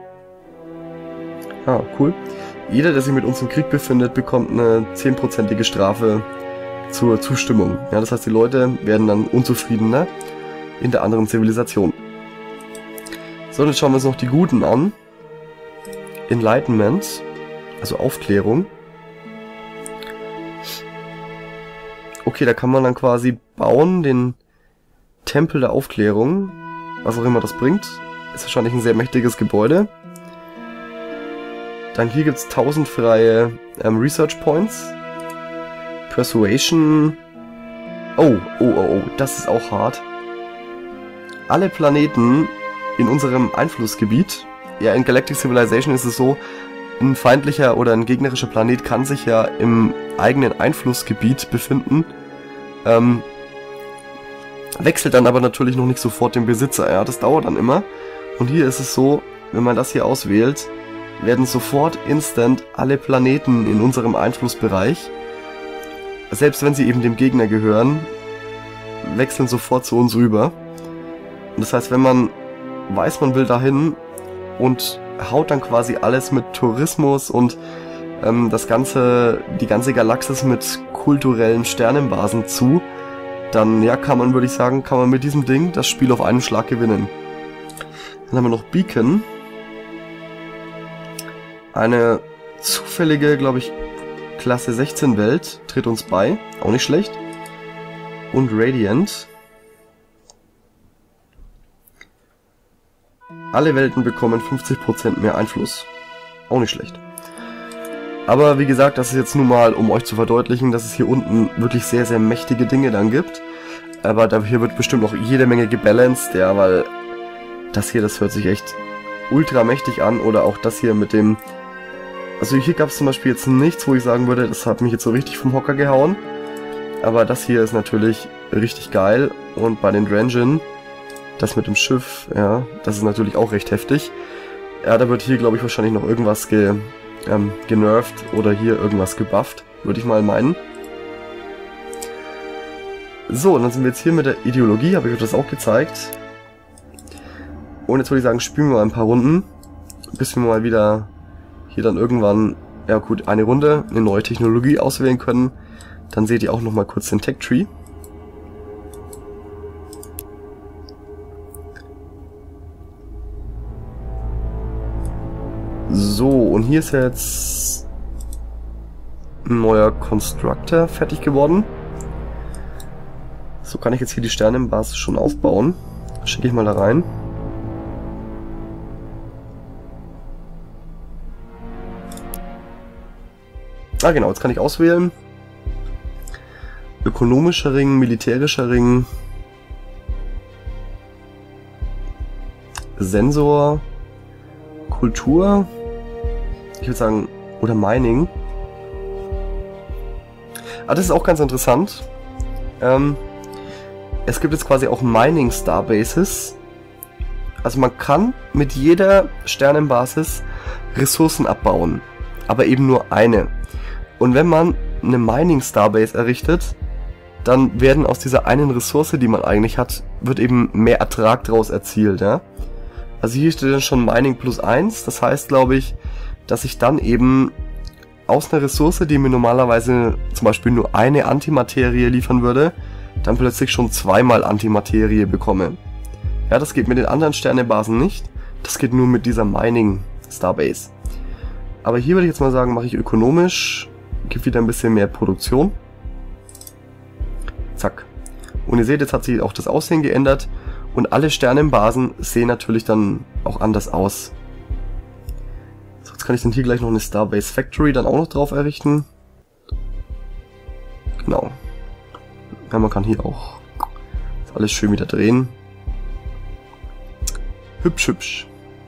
Ah, cool. Jeder, der sich mit uns im Krieg befindet, bekommt eine 10%ige Strafe zur Zustimmung. Ja, das heißt, die Leute werden dann unzufriedener in der anderen Zivilisation. So, jetzt schauen wir uns noch die Guten an. Enlightenment, also Aufklärung. Okay, da kann man dann quasi bauen, den Tempel der Aufklärung. Was auch immer das bringt. Ist wahrscheinlich ein sehr mächtiges Gebäude. Dann hier gibt's 1000 freie Research Points. Persuasion. Oh, das ist auch hart. Alle Planeten in unserem Einflussgebiet. Ja, in Galactic Civilization ist es so, ein feindlicher oder ein gegnerischer Planet kann sich ja im eigenen Einflussgebiet befinden. Wechselt dann aber natürlich noch nicht sofort den Besitzer. Ja, das dauert dann immer. Und hier ist es so, wenn man das hier auswählt, werden sofort instant alle Planeten in unserem Einflussbereich, selbst wenn sie eben dem Gegner gehören, wechseln sofort zu uns rüber. Und das heißt, wenn man weiß, man will dahin und haut dann quasi alles mit Tourismus und die ganze Galaxis mit kulturellen Sternenbasen zu, dann ja, kann man mit diesem Ding das Spiel auf einen Schlag gewinnen. Dann haben wir noch Beacon. Eine zufällige, glaube ich, Klasse 16 Welt tritt uns bei. Auch nicht schlecht. Und Radiant. Alle Welten bekommen 50% mehr Einfluss. Auch nicht schlecht. Aber wie gesagt, das ist jetzt nur mal, um euch zu verdeutlichen, dass es hier unten wirklich sehr, sehr mächtige Dinge dann gibt. Aber hier wird bestimmt noch jede Menge gebalanced, ja, weil das hier, das hört sich echt ultra mächtig an. Oder auch das hier mit dem... Also hier gab es zum Beispiel jetzt nichts, wo ich sagen würde, das hat mich jetzt so richtig vom Hocker gehauen. Aber das hier ist natürlich richtig geil. Und bei den Drengen, das mit dem Schiff, ja, das ist natürlich auch recht heftig. Ja, da wird hier, glaube ich, wahrscheinlich noch irgendwas genervt oder hier irgendwas gebufft, würde ich mal meinen. So, und dann sind wir jetzt hier mit der Ideologie, habe ich euch das auch gezeigt. Und jetzt würde ich sagen, spielen wir mal ein paar Runden, bis wir mal wieder hier dann irgendwann, ja gut, eine Runde, eine neue Technologie auswählen können. Dann seht ihr auch nochmal kurz den Tech Tree. So, und hier ist jetzt ein neuer Constructor fertig geworden. So kann ich jetzt hier die Sternenbasis schon aufbauen. Schicke ich mal da rein. Ah genau, jetzt kann ich auswählen. Ökonomischer Ring, militärischer Ring. Sensor. Kultur. Ich würde sagen, oder Mining. Ah, das ist auch ganz interessant. Es gibt jetzt quasi auch Mining Starbases. Also man kann mit jeder Sternenbasis Ressourcen abbauen. Aber eben nur eine. Und wenn man eine Mining Starbase errichtet, dann werden aus dieser einen Ressource, die man eigentlich hat, wird eben mehr Ertrag daraus erzielt, ja. Also hier steht dann schon Mining +1, das heißt, glaube ich, dass ich dann eben aus einer Ressource, die mir normalerweise zum Beispiel nur eine Antimaterie liefern würde, dann plötzlich schon zweimal Antimaterie bekomme. Ja, das geht mit den anderen Sternenbasen nicht, das geht nur mit dieser Mining Starbase. Aber hier würde ich jetzt mal sagen, mache ich ökonomisch, gibt wieder ein bisschen mehr Produktion. Zack. Und ihr seht, jetzt hat sich auch das Aussehen geändert. Und alle Sternenbasen sehen natürlich dann auch anders aus. So, jetzt kann ich dann hier gleich noch eine Starbase Factory dann auch noch drauf errichten. Genau. Ja, man kann hier auch alles schön wieder drehen. Hübsch, hübsch.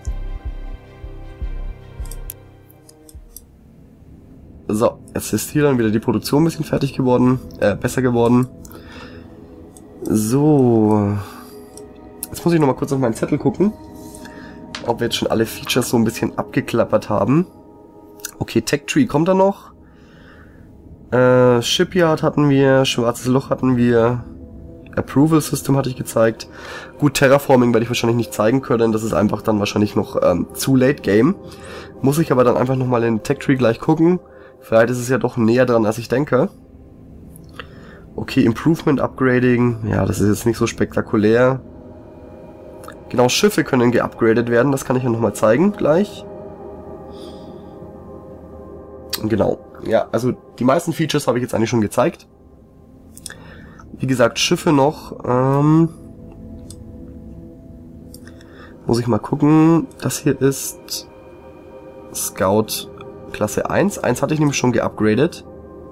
So, jetzt ist hier dann wieder die Produktion ein bisschen fertig geworden, besser geworden. So. Jetzt muss ich nochmal kurz auf meinen Zettel gucken, ob wir jetzt schon alle Features so ein bisschen abgeklappert haben. Okay, Tech Tree kommt da noch. Shipyard hatten wir, Schwarzes Loch hatten wir, Approval System hatte ich gezeigt. Gut, Terraforming werde ich wahrscheinlich nicht zeigen können, das ist einfach dann wahrscheinlich noch zu late game. Muss ich aber dann einfach nochmal in Tech Tree gleich gucken. Vielleicht ist es ja doch näher dran, als ich denke. Okay, Improvement, Upgrading, ja, das ist jetzt nicht so spektakulär. Genau, Schiffe können geupgradet werden, das kann ich ja nochmal zeigen gleich. Genau, ja, also die meisten Features habe ich jetzt eigentlich schon gezeigt. Wie gesagt, Schiffe noch. Muss ich mal gucken. Das hier ist Scout Klasse 1. 1 hatte ich nämlich schon geupgradet.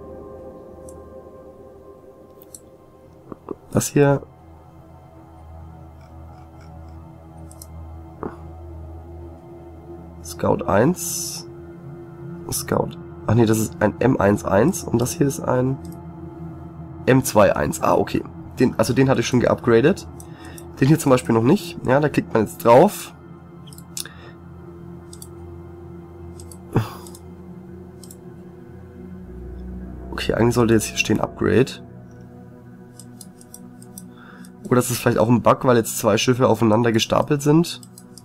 Das hier. Scout 1. Scout. Ach nee, das ist ein M11 und das hier ist ein M21. Ah, okay. Den hatte ich schon geupgradet. Den hier zum Beispiel noch nicht. Ja, da klickt man jetzt drauf. Okay, eigentlich sollte jetzt hier stehen Upgrade. Oder das ist vielleicht auch ein Bug, weil jetzt 2 Schiffe aufeinander gestapelt sind.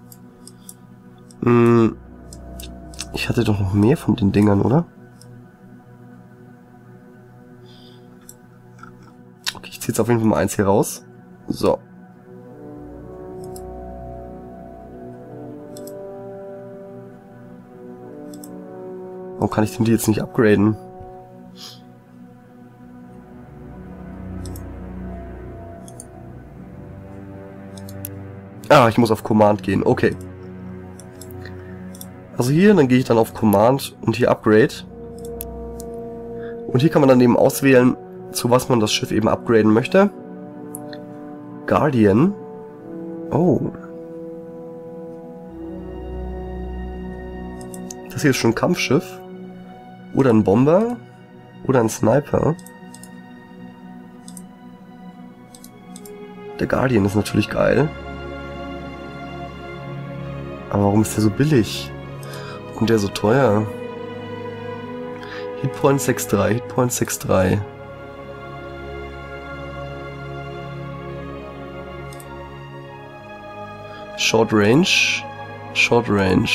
Ich hatte doch noch mehr von den Dingern, oder? Okay, ich ziehe jetzt auf jeden Fall mal eins hier raus. So. Warum kann ich denn die jetzt nicht upgraden? Ah, ich muss auf Command gehen. Okay. Also hier, dann gehe ich dann auf Command und hier Upgrade. Und hier kann man dann eben auswählen, zu was man das Schiff eben upgraden möchte. Guardian. Oh. Das hier ist schon ein Kampfschiff. Oder ein Bomber. Oder ein Sniper. Der Guardian ist natürlich geil. Aber warum ist der so billig? Und der so teuer? Hitpoint 6.3, Hitpoint 6.3. Short Range. Short Range.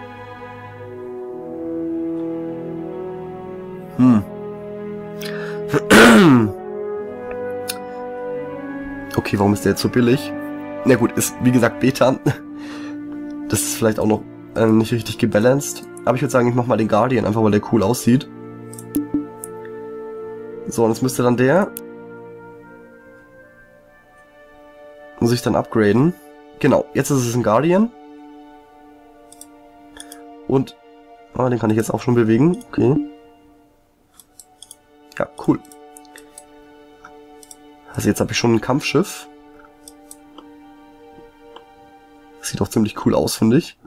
Okay, warum ist der jetzt so billig? Na gut, ist wie gesagt Beta. Das ist vielleicht auch noch nicht richtig gebalanced. Aber ich würde sagen, ich mache mal den Guardian, einfach weil der cool aussieht. So, und jetzt müsste dann der... Muss ich dann upgraden. Genau, jetzt ist es ein Guardian. Und... Ah, den kann ich jetzt auch schon bewegen. Okay. Ja, cool. Also jetzt habe ich schon ein Kampfschiff. Sieht doch ziemlich cool aus, finde ich.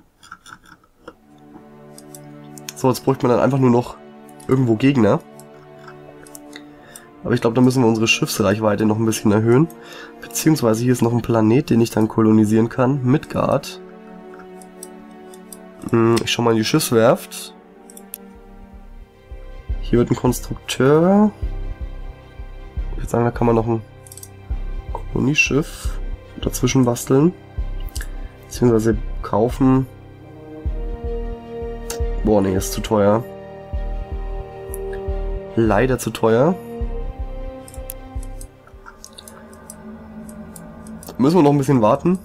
So, jetzt bräuchte man dann einfach nur noch irgendwo Gegner. Aber ich glaube, da müssen wir unsere Schiffsreichweite noch ein bisschen erhöhen. Beziehungsweise hier ist noch ein Planet, den ich dann kolonisieren kann. Midgard. Ich schau mal in die Schiffswerft. Hier wird ein Konstrukteur. Ich würde sagen, da kann man noch ein Kolonieschiff dazwischen basteln. Beziehungsweise kaufen. Boah, nee, ist zu teuer. Leider zu teuer. Müssen wir noch ein bisschen warten.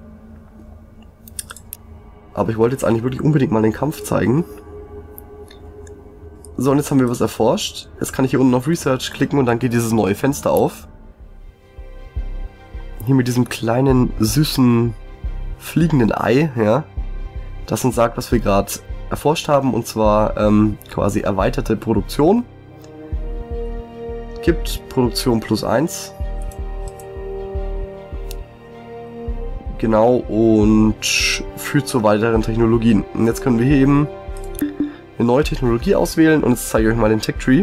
Aber ich wollte jetzt eigentlich wirklich unbedingt mal den Kampf zeigen. So, und jetzt haben wir was erforscht. Jetzt kann ich hier unten auf Research klicken und dann geht dieses neue Fenster auf. Hier mit diesem kleinen, süßen, fliegenden Ei, ja. Das uns sagt, was wir gerade erforscht haben, und zwar quasi erweiterte Produktion. Gibt Produktion +1. Genau, und führt zu weiteren Technologien. Und jetzt können wir hier eben eine neue Technologie auswählen und jetzt zeige ich euch mal den Tech Tree.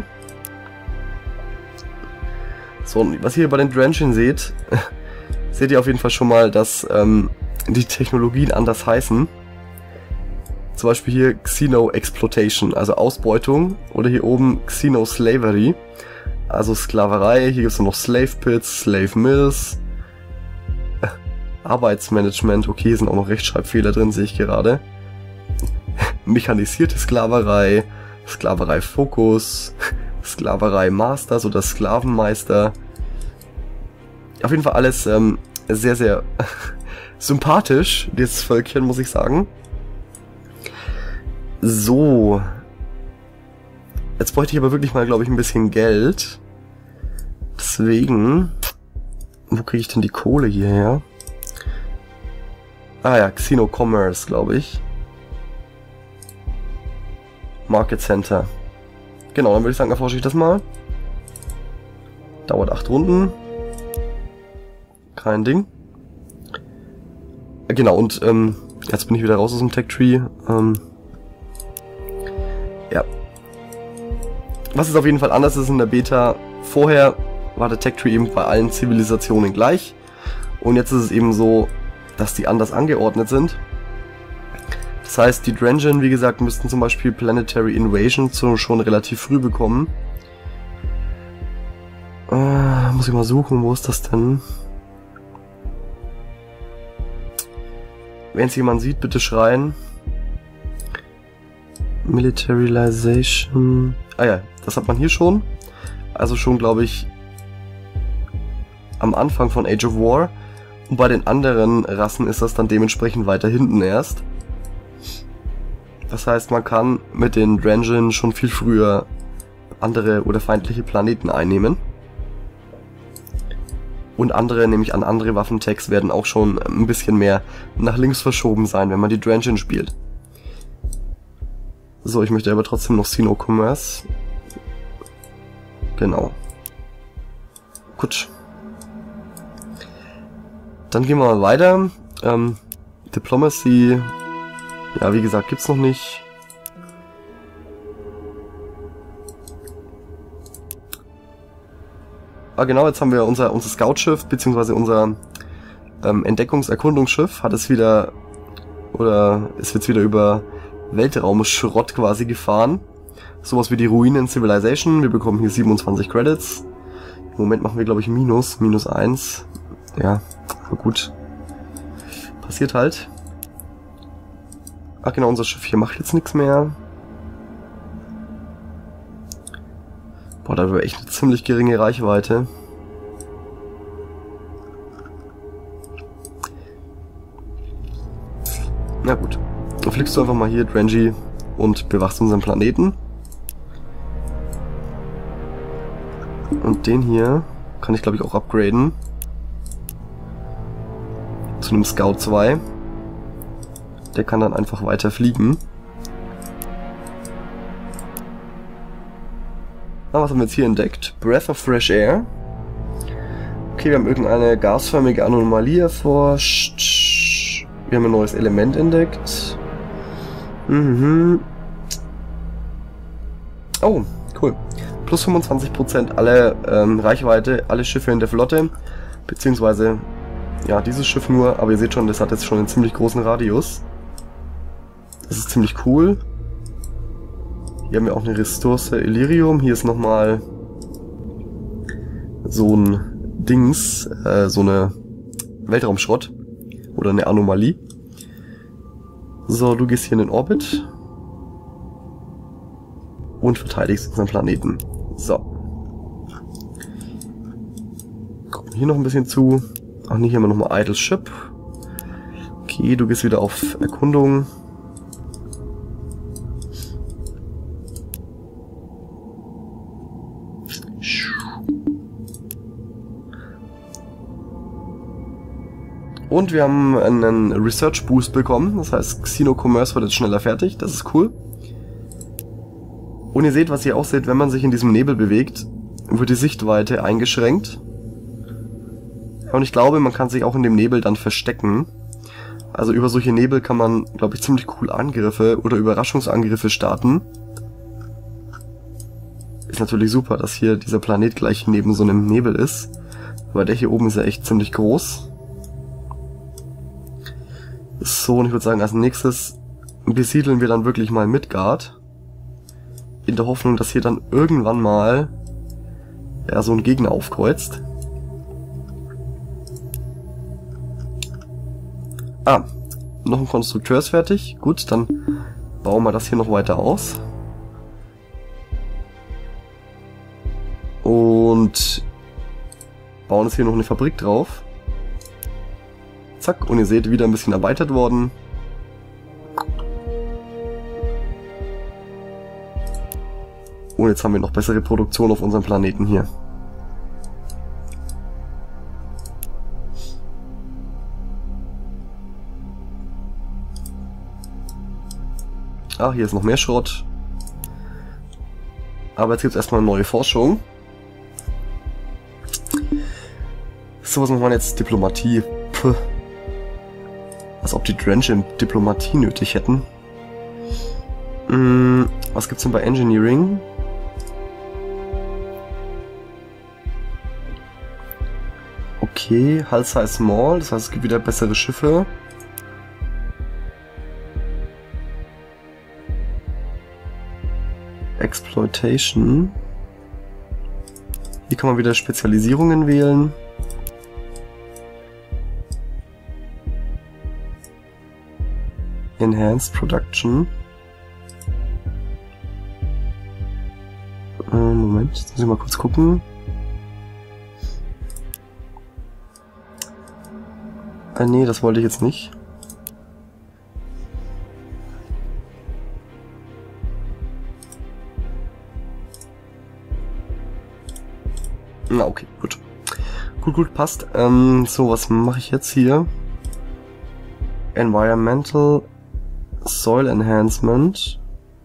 So, und was ihr hier bei den Drenchen seht, seht ihr auf jeden Fall schon mal, dass die Technologien anders heißen. Zum Beispiel hier Xeno Exploitation, also Ausbeutung, oder hier oben Xeno Slavery, also Sklaverei. Hier gibt es noch Slave Pits, Slave Mills, Arbeitsmanagement, okay, hier sind auch noch Rechtschreibfehler drin, sehe ich gerade. Mechanisierte Sklaverei, Sklaverei Fokus, Sklaverei Masters oder Sklavenmeister. Auf jeden Fall alles sehr, sehr sympathisch, dieses Völkchen, muss ich sagen. So. Jetzt bräuchte ich aber wirklich mal, glaube ich, ein bisschen Geld. Deswegen, wo kriege ich denn die Kohle hierher? Ah ja, Xeno Commerce, glaube ich. Market Center. Genau, dann würde ich sagen, erforsche ich das mal. Dauert 8 Runden. Kein Ding. Genau, und jetzt bin ich wieder raus aus dem Tech Tree. Ja. Was ist auf jeden Fall anders ist in der Beta, vorher war der Tech Tree eben bei allen Zivilisationen gleich. Und jetzt ist es eben so, dass die anders angeordnet sind. Das heißt, die Drangin, wie gesagt, müssten zum Beispiel Planetary Invasion schon relativ früh bekommen. Muss ich mal suchen, wo ist das denn? Wenn es jemand sieht, bitte schreien. Militarization. Ah ja, das hat man hier schon. Also schon, glaube ich, am Anfang von Age of War. Und bei den anderen Rassen ist das dann dementsprechend weiter hinten erst. Das heißt, man kann mit den Drangin schon viel früher andere oder feindliche Planeten einnehmen. Und andere, nämlich an andere Waffentechs, werden auch schon ein bisschen mehr nach links verschoben sein, wenn man die Drangin spielt. So, ich möchte aber trotzdem noch Xeno Commerce. Genau. Gut. Dann gehen wir mal weiter. Diplomacy, ja, wie gesagt, gibt's noch nicht. Ah, genau, jetzt haben wir unser Scoutschiff, beziehungsweise unser Entdeckungserkundungsschiff hat es wieder, oder ist jetzt wieder über Weltraumschrott quasi gefahren. Sowas wie die Ruinen Civilization. Wir bekommen hier 27 Credits. Im Moment machen wir, glaube ich, minus 1. Ja, aber gut. Passiert halt. Ach genau, unser Schiff hier macht jetzt nichts mehr. Boah, da wäre echt eine ziemlich geringe Reichweite. Na gut. Dann fliegst du einfach mal hier, Drangy, und bewachst unseren Planeten. Und den hier kann ich, glaube ich, auch upgraden. Zu einem Scout 2. Der kann dann einfach weiter fliegen. Ah, was haben wir jetzt hier entdeckt? Breath of Fresh Air. Okay, wir haben irgendeine gasförmige Anomalie erforscht. Wir haben ein neues Element entdeckt. Oh, cool. Plus 25% alle Reichweite, alle Schiffe in der Flotte. Beziehungsweise, ja, dieses Schiff nur. Aber ihr seht schon, das hat jetzt schon einen ziemlich großen Radius. Das ist ziemlich cool. Hier haben wir auch eine Ressource Illyrium. Hier ist nochmal so ein Dings, so eine Weltraumschrott. Oder eine Anomalie. So, du gehst hier in den Orbit. Und verteidigst unseren Planeten. So. Gucken wir hier noch ein bisschen zu. Ach nee, hier haben wir nochmal Idle Ship. Okay, du gehst wieder auf Erkundung. Und wir haben einen Research Boost bekommen, das heißt Xeno Commerce wird jetzt schneller fertig, das ist cool. Und ihr seht, was ihr auch seht, wenn man sich in diesem Nebel bewegt, wird die Sichtweite eingeschränkt. Und ich glaube, man kann sich auch in dem Nebel dann verstecken. Also über solche Nebel kann man, glaube ich, ziemlich cool Angriffe oder Überraschungsangriffe starten. Ist natürlich super, dass hier dieser Planet gleich neben so einem Nebel ist. Aber der hier oben ist ja echt ziemlich groß. So, und ich würde sagen, als nächstes besiedeln wir dann wirklich mal Midgard. In der Hoffnung, dass hier dann irgendwann mal ja, so ein Gegner aufkreuzt. Ah, noch ein Konstrukteur ist fertig. Gut, dann bauen wir das hier noch weiter aus. Und bauen jetzt hier noch eine Fabrik drauf. Zack, und ihr seht, wieder ein bisschen erweitert worden. Und jetzt haben wir noch bessere Produktion auf unserem Planeten hier. Ah, hier ist noch mehr Schrott. Aber jetzt gibt es erstmal eine neue Forschung. So, was macht man jetzt? Diplomatie. Puh. Als ob die Drenche Diplomatie nötig hätten. Was gibt's denn bei Engineering? Okay, Hull Size Small, das heißt es gibt wieder bessere Schiffe. Exploitation. Hier kann man wieder Spezialisierungen wählen. Enhanced Production. Moment, jetzt muss ich mal kurz gucken. Nee, das wollte ich jetzt nicht. Na, okay, gut. Gut, passt. So, was mache ich jetzt hier? Environmental Soil Enhancement.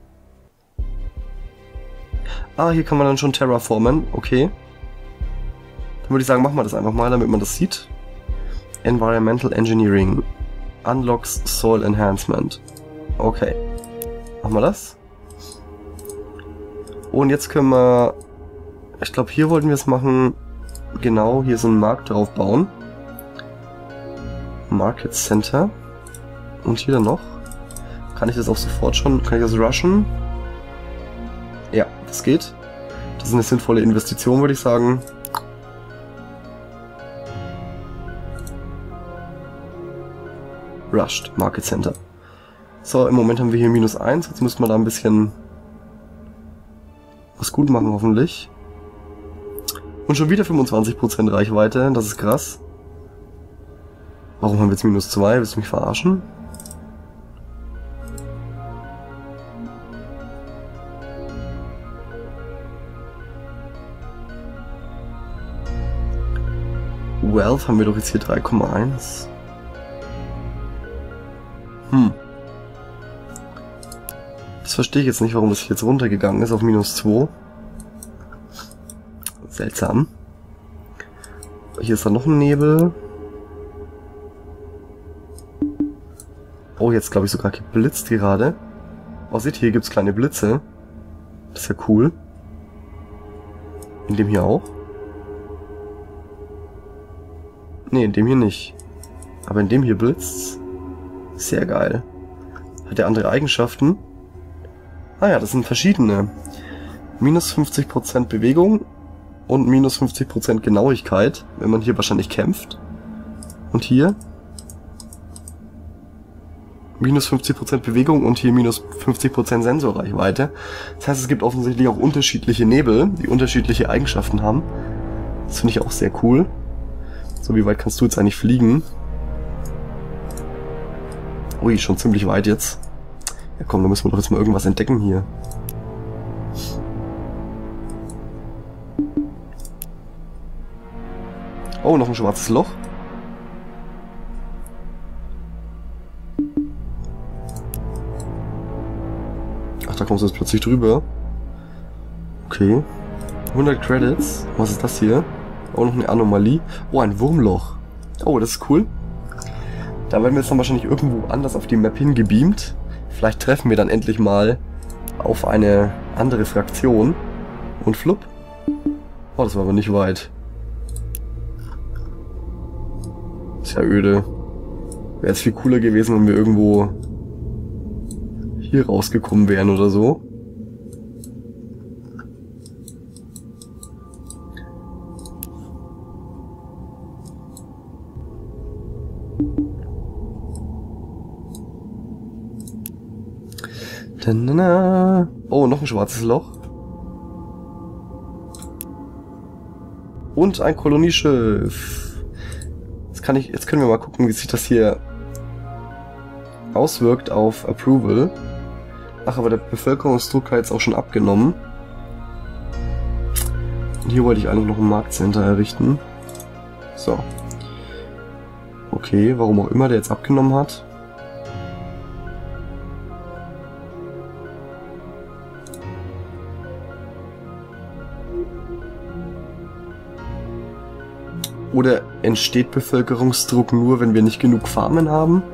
Ah, hier kann man dann schon terraformen. Okay. Dann würde ich sagen, machen wir das einfach mal, damit man das sieht. Environmental Engineering. Unlocks Soil Enhancement. Okay. Machen wir das. Und jetzt können wir... Ich glaube, hier wollten wir es machen. Genau, hier so einen Markt drauf bauen. Market Center. Und hier dann noch. Kann ich das auch sofort schon... Kann ich das rushen? Ja, das geht. Das ist eine sinnvolle Investition, würde ich sagen. Rushed, Market Center. So, im Moment haben wir hier -1. Jetzt müssen wir da ein bisschen was gut machen, hoffentlich. Und schon wieder 25% Reichweite. Das ist krass. Warum haben wir jetzt -2? Willst du mich verarschen? Wealth haben wir doch jetzt hier 3,1. Das verstehe ich jetzt nicht, warum das jetzt runtergegangen ist auf -2. Seltsam. Hier ist dann noch ein Nebel. Oh, jetzt glaube ich sogar geblitzt gerade. Oh, seht ihr, hier gibt es kleine Blitze. Das ist ja cool. In dem hier auch? Ne, in dem hier nicht. Aber in dem hier blitzt's. Sehr geil. Hat der andere Eigenschaften? Ah ja, das sind verschiedene. -50% Bewegung und -50% Genauigkeit, wenn man hier wahrscheinlich kämpft. Und hier -50% Bewegung und hier -50% Sensorreichweite. Das heißt, es gibt offensichtlich auch unterschiedliche Nebel, die unterschiedliche Eigenschaften haben. Das finde ich auch sehr cool. So, wie weit kannst du jetzt eigentlich fliegen? Ui, schon ziemlich weit jetzt. Ja komm, da müssen wir doch jetzt mal irgendwas entdecken hier. Oh, noch ein schwarzes Loch. Ach, da kommst du jetzt plötzlich drüber. Okay. 100 Credits. Was ist das hier? Oh, noch eine Anomalie. Oh, ein Wurmloch. Oh, das ist cool. Da werden wir jetzt dann wahrscheinlich irgendwo anders auf die Map hingebeamt. Vielleicht treffen wir dann endlich mal auf eine andere Fraktion. Und flupp. Oh, das war aber nicht weit. Ist ja öde. Wäre es viel cooler gewesen, wenn wir irgendwo hier rausgekommen wären oder so. Oh, noch ein schwarzes Loch. Und ein Kolonieschiff. Jetzt können wir mal gucken, wie sich das hier auswirkt auf Approval. Ach, aber der Bevölkerungsdruck hat jetzt auch schon abgenommen. Und hier wollte ich eigentlich noch ein Marktcenter errichten. So. Okay, warum auch immer der jetzt abgenommen hat. Oder entsteht Bevölkerungsdruck nur, wenn wir nicht genug Farmen haben?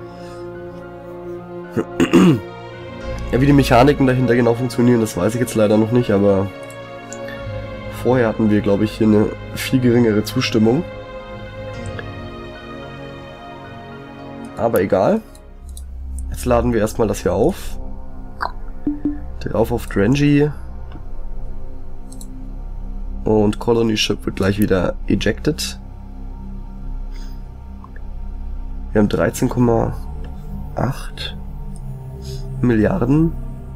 Ja, wie die Mechaniken dahinter genau funktionieren, das weiß ich jetzt leider noch nicht, aber vorher hatten wir, glaube ich, hier eine viel geringere Zustimmung. Aber egal. Jetzt laden wir erstmal das hier auf. Drauf auf Drengi. Und Colony Ship wird gleich wieder ejected. Wir haben 13,8 Milliarden.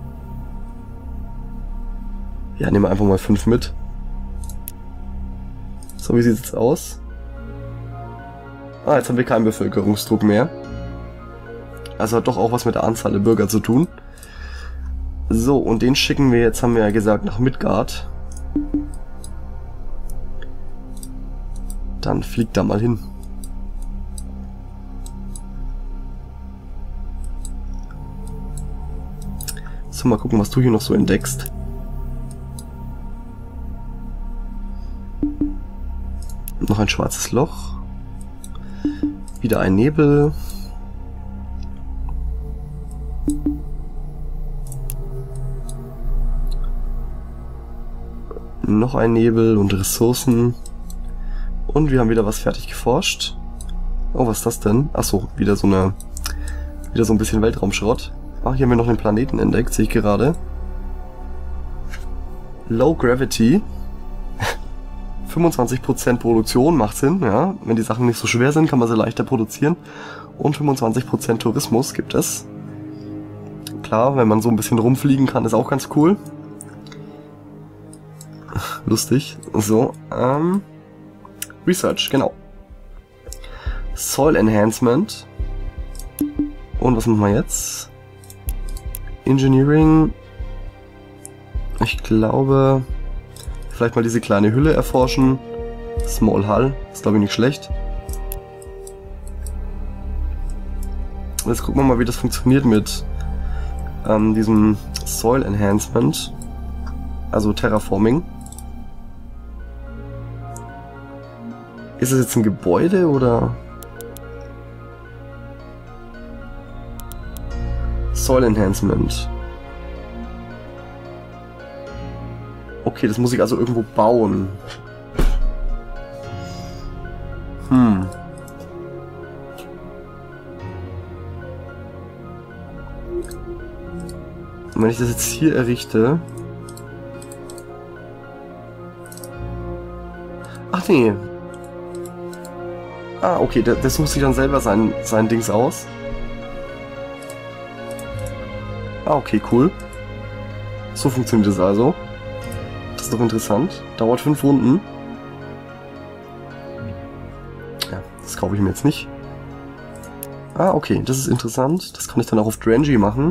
Ja, nehmen wir einfach mal 5 mit. So, wie sieht es jetzt aus? Ah, jetzt haben wir keinen Bevölkerungsdruck mehr. Also hat doch auch was mit der Anzahl der Bürger zu tun. So, und den schicken wir jetzt, haben wir ja gesagt, nach Midgard. Dann fliegt da mal hin. So, mal gucken, was du hier noch so entdeckst. Noch ein schwarzes Loch. Wieder ein Nebel. Noch ein Nebel und Ressourcen. Und wir haben wieder was fertig geforscht. Oh, was ist das denn? Achso, wieder so ein bisschen Weltraumschrott. Ach, hier haben wir noch einen Planeten entdeckt, sehe ich gerade. Low Gravity. 25% Produktion macht Sinn, ja. Wenn die Sachen nicht so schwer sind, kann man sie leichter produzieren. Und 25% Tourismus gibt es. Klar, wenn man so ein bisschen rumfliegen kann, ist auch ganz cool. Lustig. So, Research, genau. Soil Enhancement. Und was machen wir jetzt? Engineering. Ich glaube, vielleicht mal diese kleine Hülle erforschen. Small Hull, ist glaube ich nicht schlecht. Jetzt gucken wir mal, wie das funktioniert mit diesem Soil Enhancement. Also Terraforming. Ist es jetzt ein Gebäude oder? Soil Enhancement. Okay, das muss ich also irgendwo bauen. Und wenn ich das jetzt hier errichte... Ach nee. Ah, okay, das sucht sich dann selber sein Dings aus. Ah, okay, cool. So funktioniert das also. Das ist doch interessant. Dauert 5 Runden. Ja, das kaufe ich mir jetzt nicht. Ah, okay, das ist interessant. Das kann ich dann auch auf Drengi machen.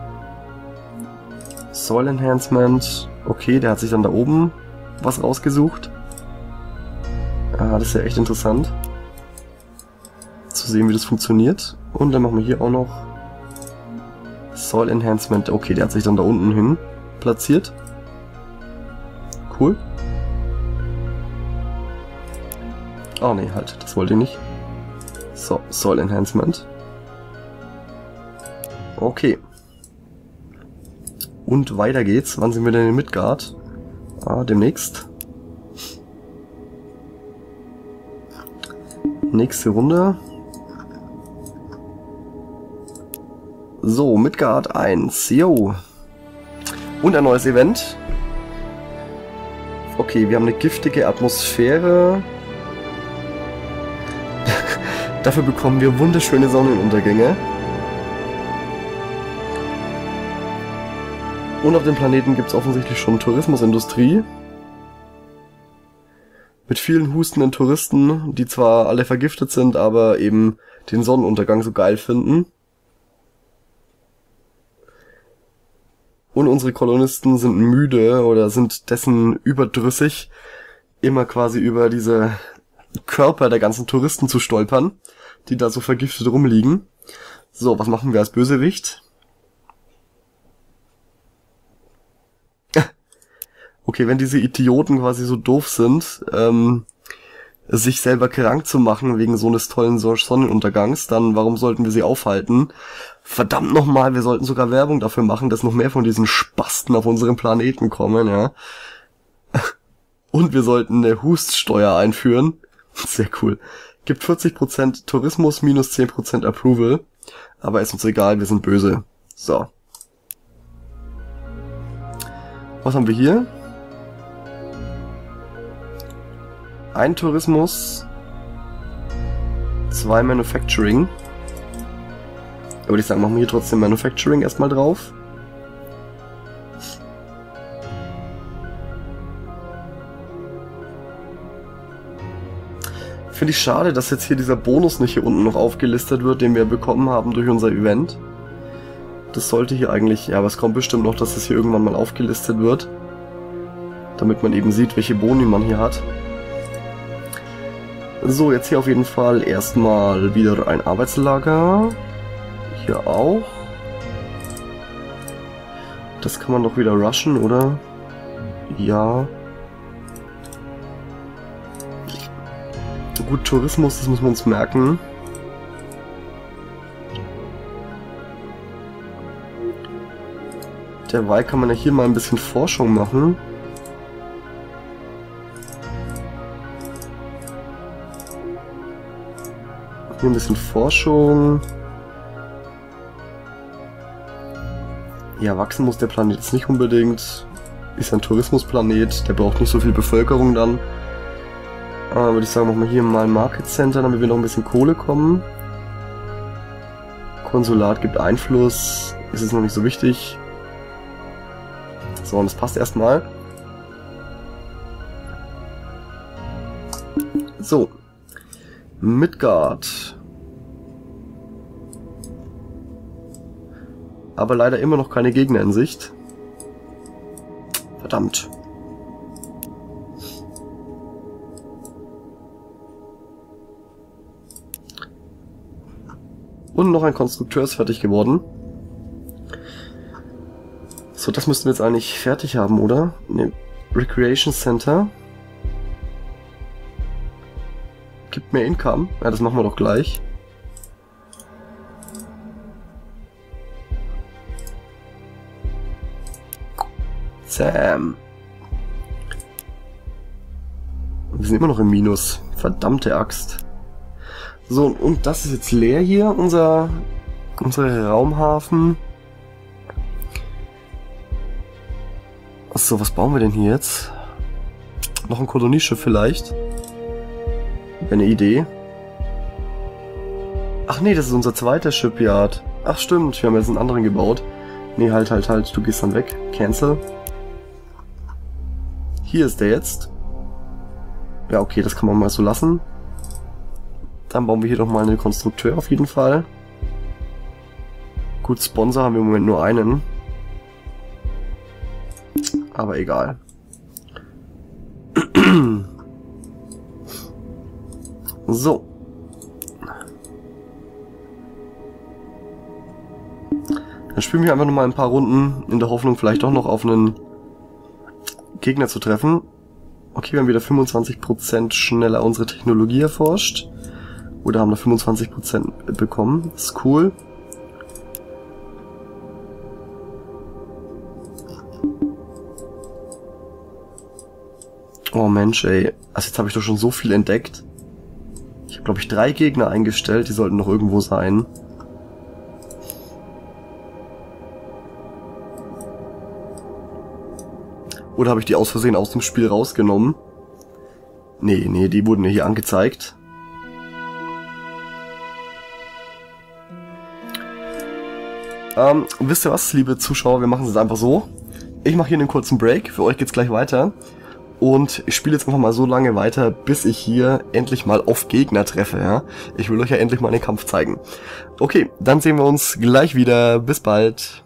Soil Enhancement. Okay, der hat sich dann da oben was rausgesucht. Ah, das ist ja echt interessant. Zu sehen, wie das funktioniert. Und dann machen wir hier auch noch Soil Enhancement. Okay, der hat sich dann da unten hin platziert. Cool. Oh ne, halt, das wollte ich nicht. So, Soil Enhancement. Okay. Und weiter geht's. Wann sind wir denn in Midgard? Ah, demnächst. Nächste Runde. So, Midgard 1. Jo. Und ein neues Event. Okay, wir haben eine giftige Atmosphäre. Dafür bekommen wir wunderschöne Sonnenuntergänge. Und auf dem Planeten gibt es offensichtlich schon Tourismusindustrie. Mit vielen hustenden Touristen, die zwar alle vergiftet sind, aber eben den Sonnenuntergang so geil finden. Und unsere Kolonisten sind müde oder sind dessen überdrüssig, immer quasi über diese Körper der ganzen Touristen zu stolpern, die da so vergiftet rumliegen. So, was machen wir als Bösewicht? Okay, wenn diese Idioten quasi so doof sind, sich selber krank zu machen wegen so eines tollen Sonnenuntergangs, dann warum sollten wir sie aufhalten? Verdammt nochmal, wir sollten sogar Werbung dafür machen, dass noch mehr von diesen Spasten auf unseren Planeten kommen, ja. Und wir sollten eine Huststeuer einführen. Sehr cool. Gibt 40% Tourismus, minus 10% Approval. Aber ist uns egal, wir sind böse. So. Was haben wir hier? Ein Tourismus, 2 Manufacturing. Da würde ich sagen, machen wir hier trotzdem Manufacturing erstmal drauf. Finde ich schade, dass jetzt hier dieser Bonus nicht hier unten noch aufgelistet wird, den wir bekommen haben durch unser Event. Das sollte hier eigentlich, ja, aber es kommt bestimmt noch, dass das hier irgendwann mal aufgelistet wird. Damit man eben sieht, welche Boni man hier hat. So, jetzt hier auf jeden Fall erstmal wieder ein Arbeitslager. Hier auch. Das kann man doch wieder rushen, oder? Ja. Gut, Tourismus, das müssen wir uns merken. Derweil kann man ja hier mal ein bisschen Forschung machen. Hier ein bisschen Forschung. Ja, wachsen muss der Planet jetzt nicht unbedingt. Ist ein Tourismusplanet, der braucht nicht so viel Bevölkerung dann. Würde ich sagen, machen wir hier mal ein Market Center, damit wir noch ein bisschen Kohle kommen. Konsulat gibt Einfluss, ist jetzt noch nicht so wichtig. So, und das passt erstmal. So. Midgard. Aber leider immer noch keine Gegner in Sicht. Verdammt. Und noch ein Konstrukteur ist fertig geworden. So, das müssten wir jetzt eigentlich fertig haben, oder? Ne, Recreation Center. Gibt mehr Income. Ja, das machen wir doch gleich. Sam. Wir sind immer noch im Minus. Verdammte Axt. So, und das ist jetzt leer hier, unser Raumhafen. Achso, was bauen wir denn hier jetzt? Noch ein Kolonieschiff vielleicht? Wäre eine Idee. Ach nee, das ist unser zweiter Shipyard. Ach stimmt, wir haben jetzt einen anderen gebaut. Nee, halt, du gehst dann weg. Cancel. Hier ist der jetzt. Ja, okay, das kann man mal so lassen. Dann bauen wir hier doch mal einen Konstrukteur auf jeden Fall. Gut, Sponsor haben wir im Moment nur einen. Aber egal. So. Dann spielen wir einfach noch mal ein paar Runden in der Hoffnung, vielleicht doch noch auf einen Gegner zu treffen. Okay, wir haben wieder 25% schneller unsere Technologie erforscht. Oder haben da 25% bekommen. Das ist cool. Oh Mensch, ey. Also jetzt habe ich doch schon so viel entdeckt. Ich habe, glaube ich, 3 Gegner eingestellt. Die sollten noch irgendwo sein. Oder habe ich die aus Versehen aus dem Spiel rausgenommen? Nee, die wurden ja hier angezeigt. Wisst ihr was, liebe Zuschauer, wir machen es jetzt einfach so. Ich mache hier einen kurzen Break, für euch geht's gleich weiter. Und ich spiele jetzt einfach mal so lange weiter, bis ich hier endlich mal auf Gegner treffe, ja. Ich will euch ja endlich mal den Kampf zeigen. Okay, dann sehen wir uns gleich wieder. Bis bald.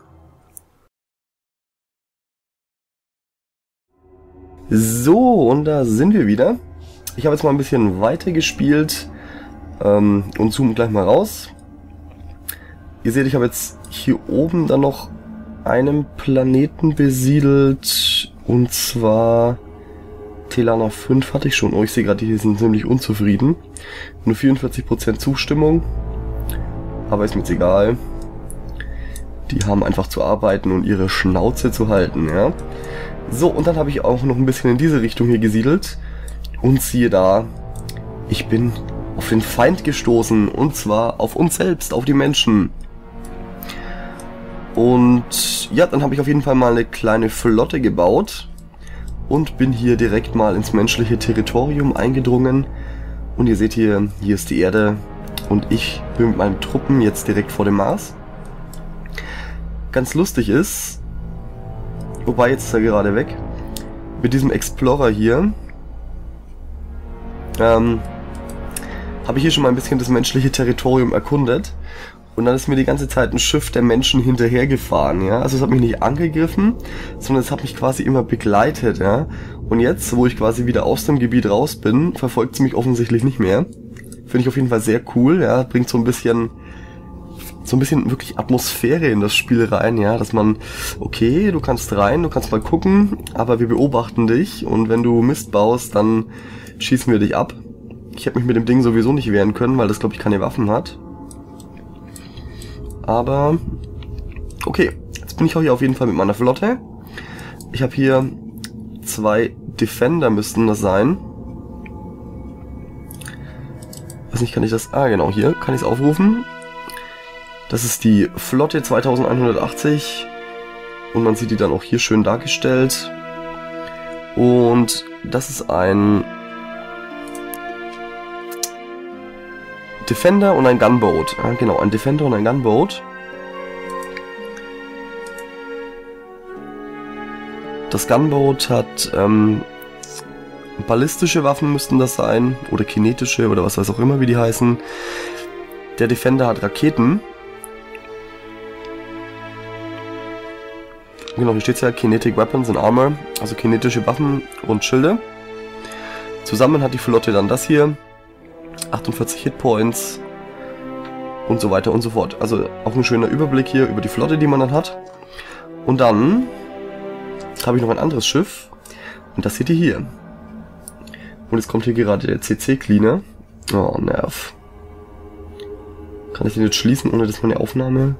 So, und da sind wir wieder. Ich habe jetzt mal ein bisschen weiter gespielt und zoome gleich mal raus. Ihr seht, ich habe jetzt hier oben dann noch einen Planeten besiedelt, und zwar Telana 5 hatte ich schon. Oh, ich sehe gerade, die sind ziemlich unzufrieden. Nur 44% Zustimmung. Aber ist mir jetzt egal. Die haben einfach zu arbeiten und ihre Schnauze zu halten, ja. So, und dann habe ich auch noch ein bisschen in diese Richtung hier gesiedelt. Und siehe da, ich bin auf den Feind gestoßen. Und zwar auf uns selbst, auf die Menschen. Und ja, dann habe ich auf jeden Fall mal eine kleine Flotte gebaut. Und bin hier direkt mal ins menschliche Territorium eingedrungen. Und ihr seht hier ist die Erde. Und ich bin mit meinen Truppen jetzt direkt vor dem Mars. Ganz lustig ist, wobei jetzt ist er gerade weg, mit diesem Explorer hier, habe ich hier schon mal ein bisschen das menschliche Territorium erkundet. Und dann ist mir die ganze Zeit ein Schiff der Menschen hinterhergefahren, ja. Also es hat mich nicht angegriffen, sondern es hat mich quasi immer begleitet, ja. Und jetzt, wo ich quasi wieder aus dem Gebiet raus bin, verfolgt es mich offensichtlich nicht mehr. Finde ich auf jeden Fall sehr cool, ja. Bringt so ein bisschen wirklich Atmosphäre in das Spiel rein, ja. Dass man, okay, du kannst rein, du kannst mal gucken, aber wir beobachten dich. Und wenn du Mist baust, dann schießen wir dich ab. Ich hätte mich mit dem Ding sowieso nicht wehren können, weil das, glaube ich, keine Waffen hat. Aber, okay, jetzt bin ich auch hier auf jeden Fall mit meiner Flotte. Ich habe hier 2 Defender müssten das sein. Weiß nicht, kann ich das... Ah, genau, hier kann ich es aufrufen. Das ist die Flotte 2180. Und man sieht die dann auch hier schön dargestellt. Und das ist ein Defender und ein Gunboat. Ja, genau, ein Defender und ein Gunboat. Das Gunboat hat ballistische Waffen müssten das sein. Oder kinetische oder was weiß auch immer, wie die heißen. Der Defender hat Raketen. Genau, hier steht es ja, Kinetic Weapons and Armor. Also kinetische Waffen und Schilde. Zusammen hat die Flotte dann das hier. 48 Hitpoints und so weiter und so fort. Also auch ein schöner Überblick hier über die Flotte, die man dann hat. Und dann habe ich noch ein anderes Schiff und das seht ihr hier. Und jetzt kommt hier gerade der CC-Cleaner. Oh, Nerv. Kann ich den jetzt schließen, ohne dass meine Aufnahme...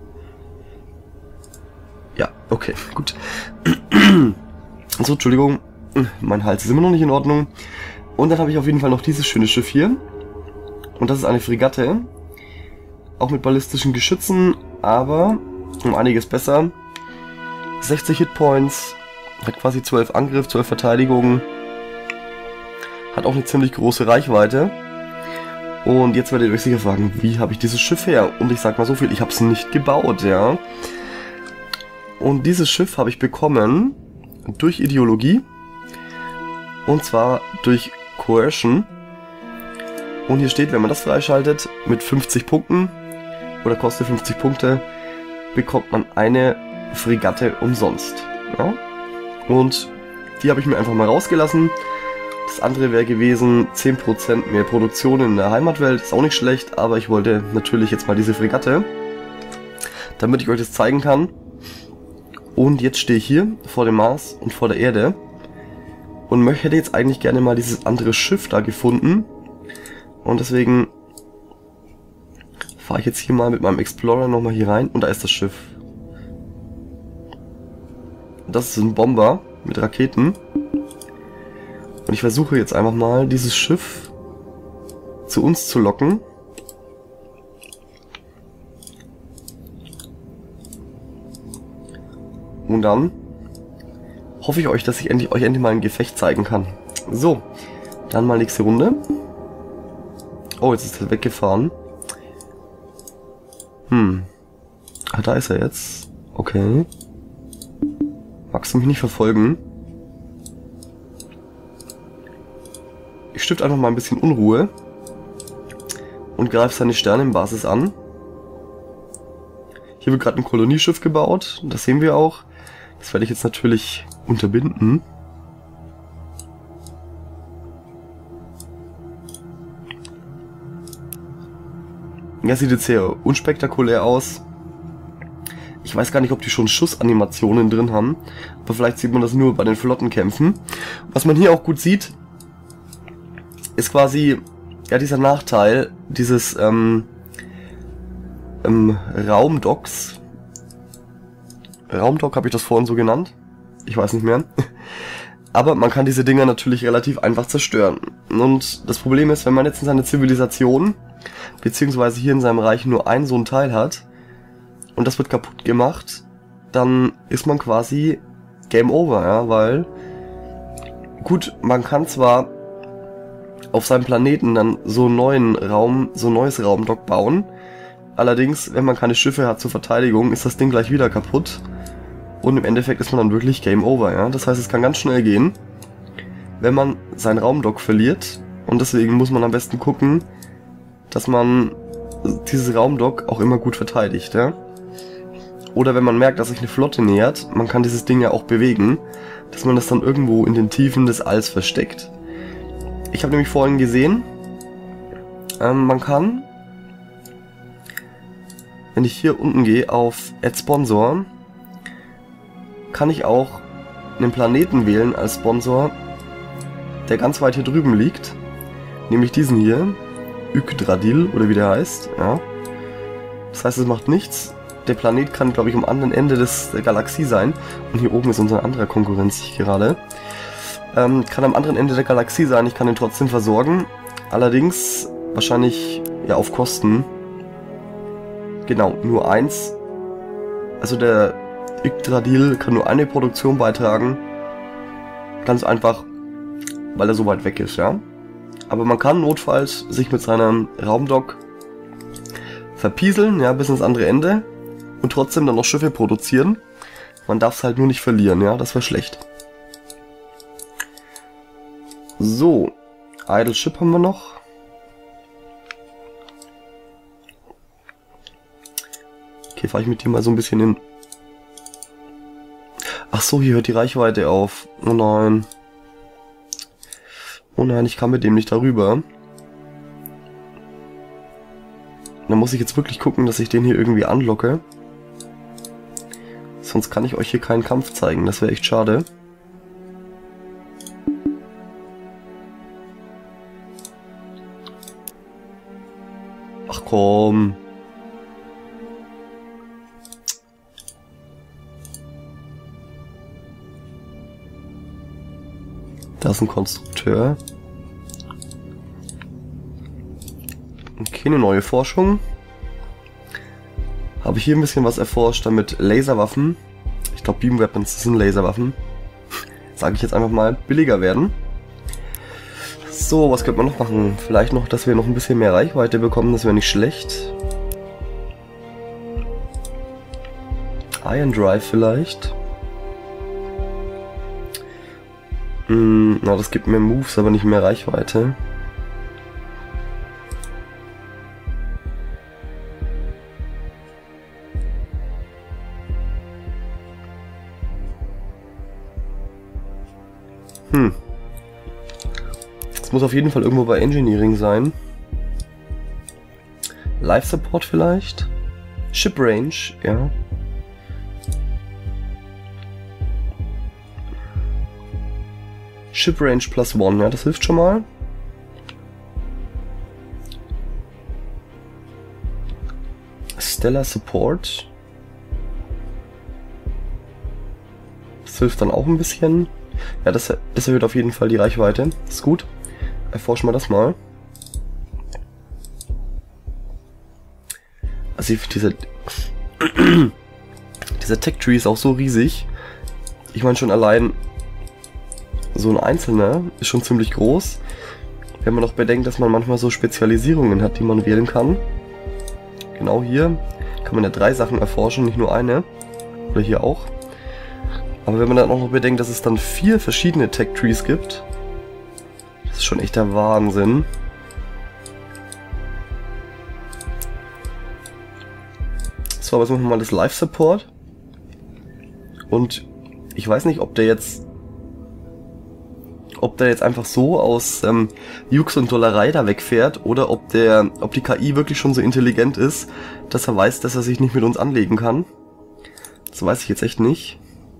Ja, okay, gut. So, Entschuldigung, mein Hals ist immer noch nicht in Ordnung. Und dann habe ich auf jeden Fall noch dieses schöne Schiff hier. Und das ist eine Fregatte. Auch mit ballistischen Geschützen, aber um einiges besser. 60 Hitpoints, hat quasi 12 Angriff, 12 Verteidigung. Hat auch eine ziemlich große Reichweite. Und jetzt werdet ihr euch sicher fragen, wie habe ich dieses Schiff her? Und ich sag mal so viel, ich habe es nicht gebaut, ja. Und dieses Schiff habe ich bekommen durch Ideologie. Und zwar durch Coercion. Und hier steht, wenn man das freischaltet, mit 50 Punkten, oder kostet 50 Punkte, bekommt man eine Fregatte umsonst. Ja? Und die habe ich mir einfach mal rausgelassen. Das andere wäre gewesen, 10% mehr Produktion in der Heimatwelt, ist auch nicht schlecht, aber ich wollte natürlich jetzt mal diese Fregatte, damit ich euch das zeigen kann. Und jetzt stehe ich hier vor dem Mars und vor der Erde und hätte jetzt eigentlich gerne mal dieses andere Schiff da gefunden. Und deswegen fahre ich jetzt hier mal mit meinem Explorer nochmal hier rein und da ist das Schiff. Das ist ein Bomber mit Raketen. Und ich versuche jetzt einfach mal dieses Schiff zu uns zu locken. Und dann hoffe ich euch, dass ich euch endlich mal ein Gefecht zeigen kann. So, dann mal nächste Runde. Oh, jetzt ist er weggefahren. Ah, da ist er jetzt. Okay. Magst du mich nicht verfolgen? Ich stifte einfach mal ein bisschen Unruhe. Und greife seine Sternenbasis an. Hier wird gerade ein Kolonieschiff gebaut. Das sehen wir auch. Das werde ich jetzt natürlich unterbinden. Ja, sieht jetzt sehr unspektakulär aus. Ich weiß gar nicht, ob die schon Schussanimationen drin haben, aber vielleicht sieht man das nur bei den Flottenkämpfen. Was man hier auch gut sieht, ist quasi ja dieser Nachteil dieses Raumdocks. Raumdock habe ich das vorhin so genannt. Ich weiß nicht mehr. Aber man kann diese Dinger natürlich relativ einfach zerstören. Und das Problem ist, wenn man jetzt in seiner Zivilisation, beziehungsweise hier in seinem Reich nur ein so ein Teil hat, und das wird kaputt gemacht, dann ist man quasi Game Over, ja, weil, gut, man kann zwar auf seinem Planeten dann so einen neuen Raum, so ein neues Raumdock bauen, allerdings, wenn man keine Schiffe hat zur Verteidigung, ist das Ding gleich wieder kaputt. Und im Endeffekt ist man dann wirklich Game Over, ja. Das heißt, es kann ganz schnell gehen, wenn man sein Raumdock verliert. Und deswegen muss man am besten gucken, dass man dieses Raumdock auch immer gut verteidigt, ja. Oder wenn man merkt, dass sich eine Flotte nähert, man kann dieses Ding ja auch bewegen, dass man das dann irgendwo in den Tiefen des Alls versteckt. Ich habe nämlich vorhin gesehen, man kann, wenn ich hier unten gehe auf Add Sponsor, kann ich auch einen Planeten wählen als Sponsor, der ganz weit hier drüben liegt, nämlich diesen hier, Yggdrasil oder wie der heißt, ja. Das heißt, es macht nichts. Der Planet kann, glaube ich, am anderen Ende der Galaxie sein. Und hier oben ist unser anderer Konkurrent sich gerade. Kann am anderen Ende der Galaxie sein. Ich kann ihn trotzdem versorgen. Allerdings wahrscheinlich ja auf Kosten. Genau, nur eins. Also der Yggdrasil kann nur eine Produktion beitragen. Ganz einfach, weil er so weit weg ist, ja. Aber man kann notfalls sich mit seinem Raumdock verpieseln, ja, bis ins andere Ende. Und trotzdem dann noch Schiffe produzieren. Man darf es halt nur nicht verlieren, ja, das wäre schlecht. So, Idle Ship haben wir noch. Okay, fahre ich mit dir mal so ein bisschen hin. Ach so, hier hört die Reichweite auf. Oh nein. Oh nein, ich kann mit dem nicht darüber. Dann muss ich jetzt wirklich gucken, dass ich den hier irgendwie anlocke. Sonst kann ich euch hier keinen Kampf zeigen. Das wäre echt schade. Ach komm. Da ist ein Konstrukteur. Okay, eine neue Forschung. Habe ich hier ein bisschen was erforscht, damit Laserwaffen, ich glaube Beam Weapons sind Laserwaffen, sage ich jetzt einfach mal, billiger werden. So, was könnte man noch machen? Vielleicht noch, dass wir noch ein bisschen mehr Reichweite bekommen, das wäre nicht schlecht. Iron Drive vielleicht. Na, das gibt mehr Moves, aber nicht mehr Reichweite. Das muss auf jeden Fall irgendwo bei Engineering sein. Life Support vielleicht? Ship Range, ja. Ship Range +1, ja, das hilft schon mal. Stellar Support. Das hilft dann auch ein bisschen. Ja, das erhöht auf jeden Fall die Reichweite. Ist gut. Erforschen wir das mal. Also dieser Tech Tree ist auch so riesig. Ich meine schon allein so ein einzelner ist schon ziemlich groß. Wenn man noch bedenkt, dass man manchmal so Spezialisierungen hat, die man wählen kann. Genau hier kann man ja 3 Sachen erforschen, nicht nur eine. Oder hier auch. Aber wenn man dann auch noch bedenkt, dass es dann 4 verschiedene Tech Trees gibt, das ist schon echt der Wahnsinn. So, aber jetzt machen wir mal das Life Support. Und ich weiß nicht, ob der jetzt einfach so aus Jux und Dollerei da wegfährt oder ob die KI wirklich schon so intelligent ist, dass er weiß, dass er sich nicht mit uns anlegen kann. Das weiß ich jetzt echt nicht.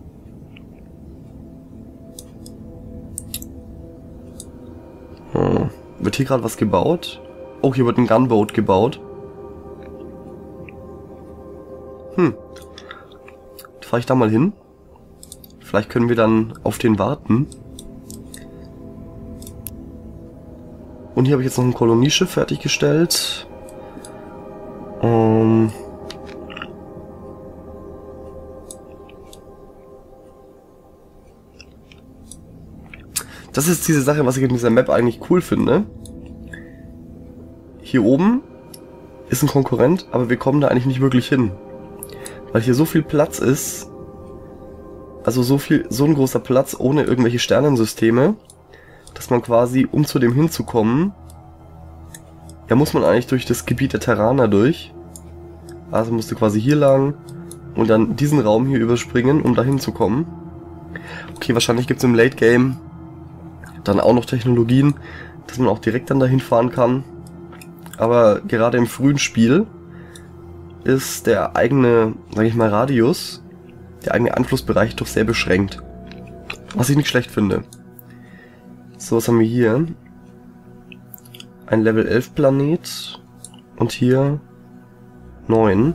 Wird hier gerade was gebaut? Oh, hier wird ein Gunboat gebaut. Fahre ich da mal hin? Vielleicht können wir dann auf den warten. Und hier habe ich jetzt noch ein Kolonieschiff fertiggestellt. Das ist diese Sache, was ich in dieser Map eigentlich cool finde. Hier oben ist ein Konkurrent, aber wir kommen da eigentlich nicht wirklich hin. Weil hier so viel Platz ist. Also so ein großer Platz ohne irgendwelche Sternensysteme, dass man quasi, um zu dem hinzukommen, ja, muss man eigentlich durch das Gebiet der Terraner durch. Also musst du quasi hier lang und dann diesen Raum hier überspringen, um da hinzukommen. Okay, wahrscheinlich gibt es im Late Game dann auch noch Technologien, dass man auch direkt dann dahin fahren kann. Aber gerade im frühen Spiel ist der eigene, sag ich mal, Radius, der eigene Einflussbereich doch sehr beschränkt. Was ich nicht schlecht finde. So, was haben wir hier? Ein Level 11 Planet und hier 9.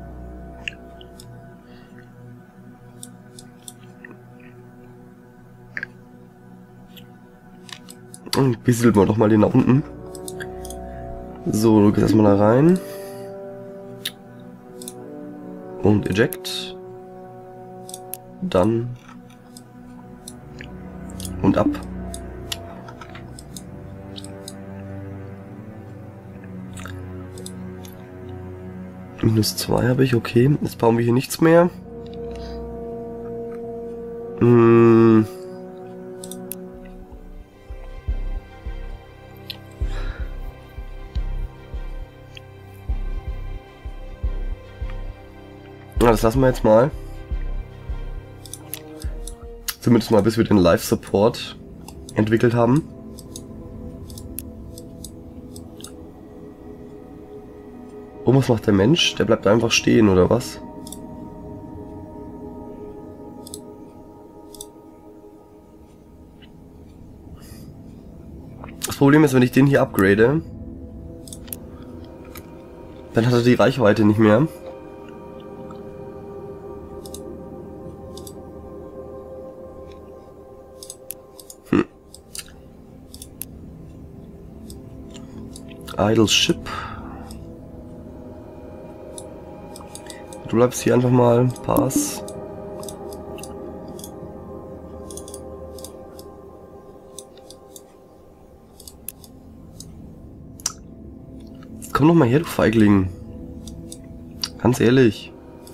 Und besiedeln wir doch mal den da unten. So, du gehst erstmal da rein. Und eject. Dann. Und ab. -2 habe ich, okay. Jetzt bauen wir hier nichts mehr. Ja, das lassen wir jetzt mal. Zumindest mal, bis wir den Live-Support entwickelt haben. Oh, was macht der Mensch? Der bleibt einfach stehen, oder was? Das Problem ist, wenn ich den hier upgrade, dann hat er die Reichweite nicht mehr. Idle Ship. Du bleibst hier einfach mal. Pass. Jetzt komm doch mal her, du Feigling. Ganz ehrlich.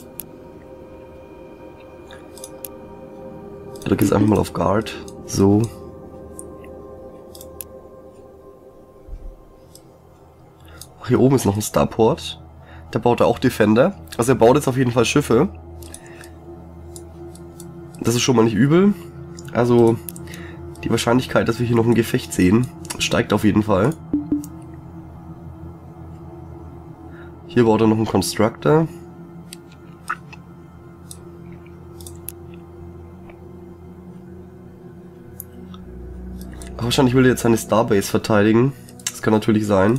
Du gehst einfach mal auf Guard. So. Ach, hier oben ist noch ein Starport. Der baut da auch Defender. Also er baut jetzt auf jeden Fall Schiffe. Das ist schon mal nicht übel. Also die Wahrscheinlichkeit, dass wir hier noch ein Gefecht sehen, steigt auf jeden Fall. Hier baut er noch einen Constructor. Wahrscheinlich will er jetzt seine Starbase verteidigen. Das kann natürlich sein.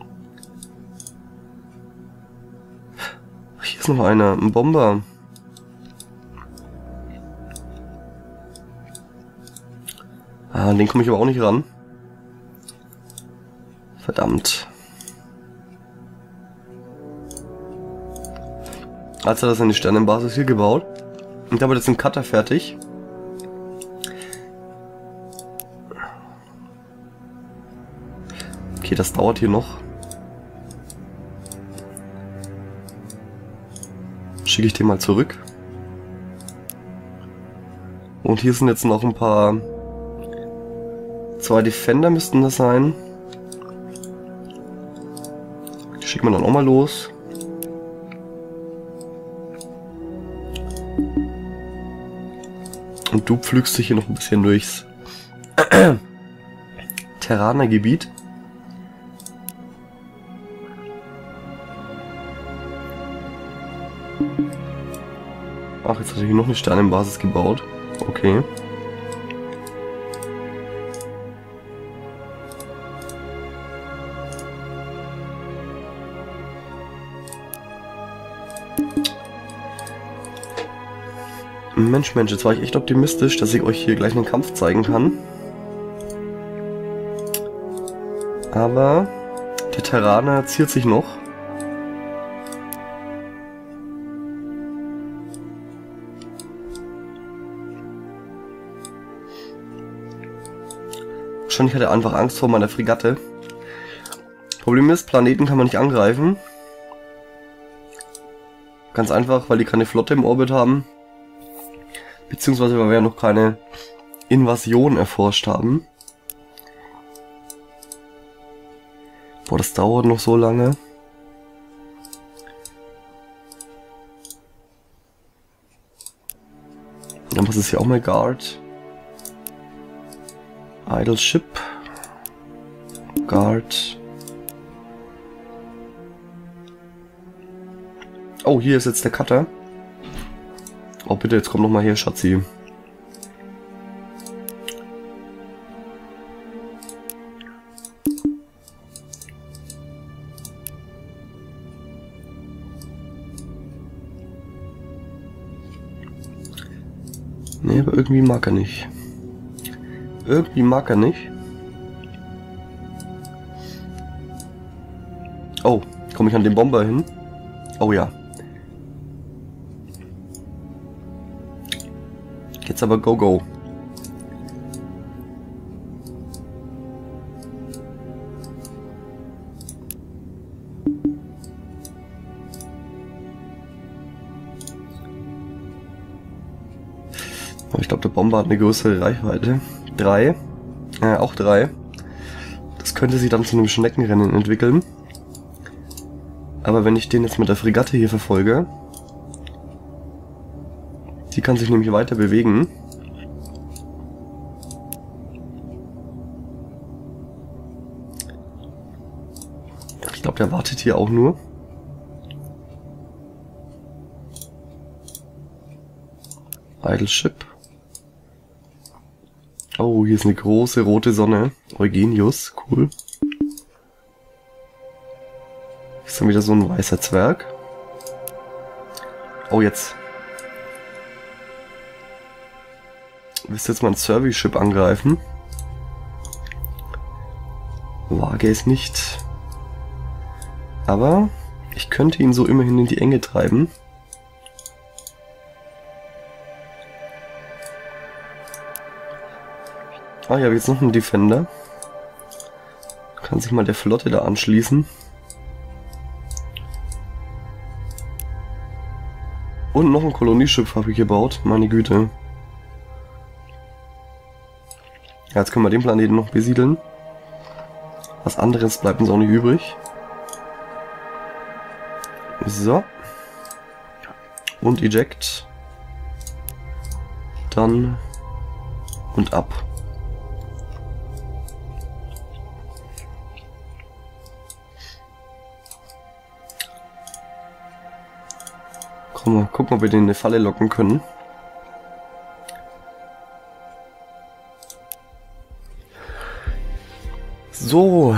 Hier ist noch einer, ein Bomber. Ah, an den komme ich aber auch nicht ran. Verdammt. Als hat er seine Sternenbasis hier gebaut. Und da wird jetzt ein Cutter fertig. Okay, das dauert hier noch. Schicke ich den mal zurück. Und hier sind jetzt noch ein paar... 2 Defender müssten das sein. Die schicken wir dann auch mal los. Und du pflügst dich hier noch ein bisschen durchs Terranergebiet. Ach, jetzt hat er hier noch eine Sternenbasis gebaut. Okay. Mensch, jetzt war ich echt optimistisch, dass ich euch hier gleich einen Kampf zeigen kann. Aber der Terraner ziert sich noch. Wahrscheinlich hat er einfach Angst vor meiner Fregatte. Problem ist, Planeten kann man nicht angreifen. Ganz einfach, weil die keine Flotte im Orbit haben. Beziehungsweise weil wir ja noch keine Invasion erforscht haben. Boah, das dauert noch so lange. Dann was ist hier auch mal Guard? Idle Ship. Guard. Oh, hier ist jetzt der Cutter. Oh bitte, jetzt komm noch mal her, Schatzi. Nee, aber irgendwie mag er nicht. Irgendwie mag er nicht. Oh, komme ich an den Bomber hin? Oh ja. Jetzt aber go, go. Ich glaube, der Bomber hat eine größere Reichweite. 3. Auch 3. Das könnte sich dann zu einem Schneckenrennen entwickeln. Aber wenn ich den jetzt mit der Fregatte hier verfolge, die kann sich nämlich weiter bewegen. Ich glaube, der wartet hier auch nur. Idle Ship. Oh, hier ist eine große rote Sonne. Eugenius, cool. Ist dann wieder so ein weißer Zwerg. Oh, jetzt. Willst du jetzt mal ein Service-Ship angreifen? Wage es nicht. Aber ich könnte ihn so immerhin in die Enge treiben. Ah, ich habe jetzt noch einen Defender. Kann sich mal der Flotte da anschließen. Und noch ein Kolonieschiff habe ich gebaut. Meine Güte. Ja, jetzt können wir den Planeten noch besiedeln. Was anderes bleibt uns auch nicht übrig. So. Und Eject. Dann. Und ab. Komm mal, gucken, ob wir den in eine Falle locken können. So,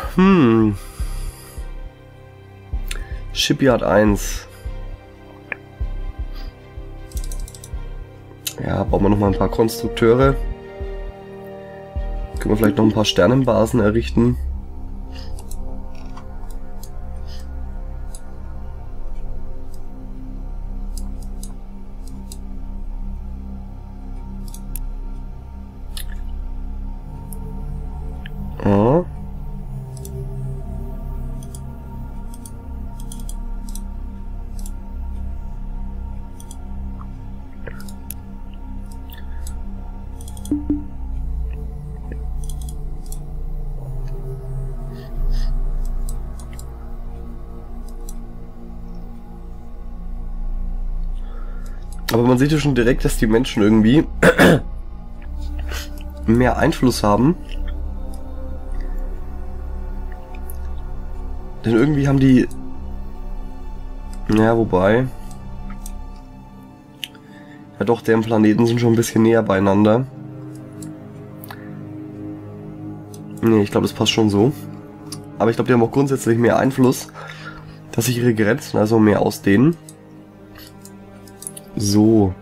Shipyard 1. Ja, bauen wir noch mal ein paar Konstrukteure. Können wir vielleicht noch ein paar Sternenbasen errichten. Ja. Aber man sieht ja schon direkt, dass die Menschen irgendwie mehr Einfluss haben. Denn irgendwie haben die... Ja, wobei... Ja doch, deren Planeten sind schon ein bisschen näher beieinander. Nee, ich glaube, das passt schon so. Aber ich glaube, die haben auch grundsätzlich mehr Einfluss, dass sich ihre Grenzen also mehr ausdehnen. So.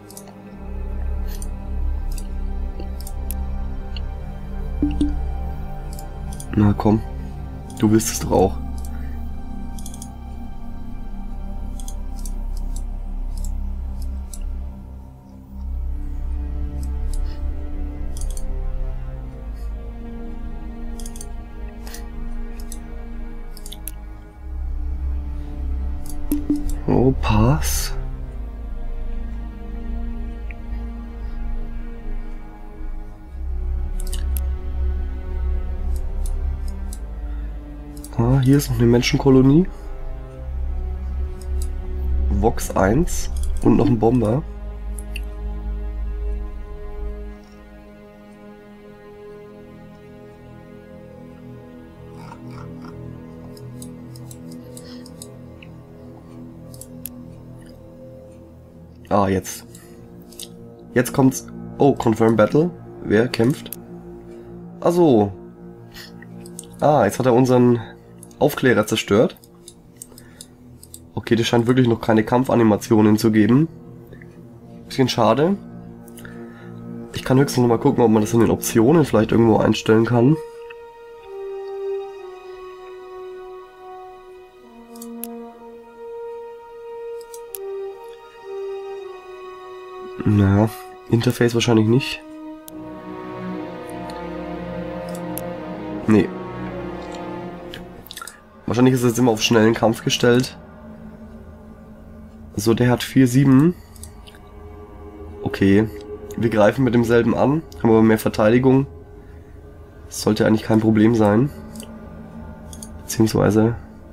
Na komm, du willst es doch auch. Oh, Pass. Ah, hier ist noch eine Menschenkolonie. Vox 1 und noch ein Bomber. Ah, jetzt. Jetzt kommt's. Oh, Confirm Battle. Wer kämpft? Ach so. Ah, jetzt hat er unseren Aufklärer zerstört. Okay, das scheint wirklich noch keine Kampfanimationen zu geben. Bisschen schade. Ich kann höchstens noch mal gucken, ob man das in den Optionen vielleicht irgendwo einstellen kann. Naja, Interface wahrscheinlich nicht. Nee. Wahrscheinlich ist es jetzt immer auf schnellen Kampf gestellt. So, der hat 4-7. Okay. Wir greifen mit demselben an, haben aber mehr Verteidigung. Das sollte eigentlich kein Problem sein. Beziehungsweise...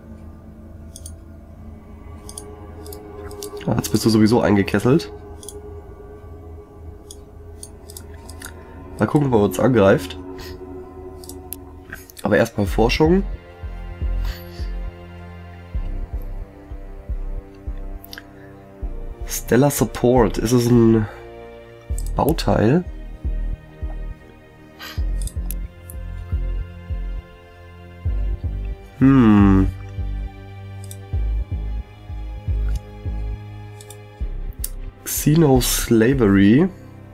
Ah, jetzt bist du sowieso eingekesselt. Mal gucken, ob er uns angreift. Aber erstmal Forschung. Stellar Support. Ist es ein Bauteil? Xenoslavery.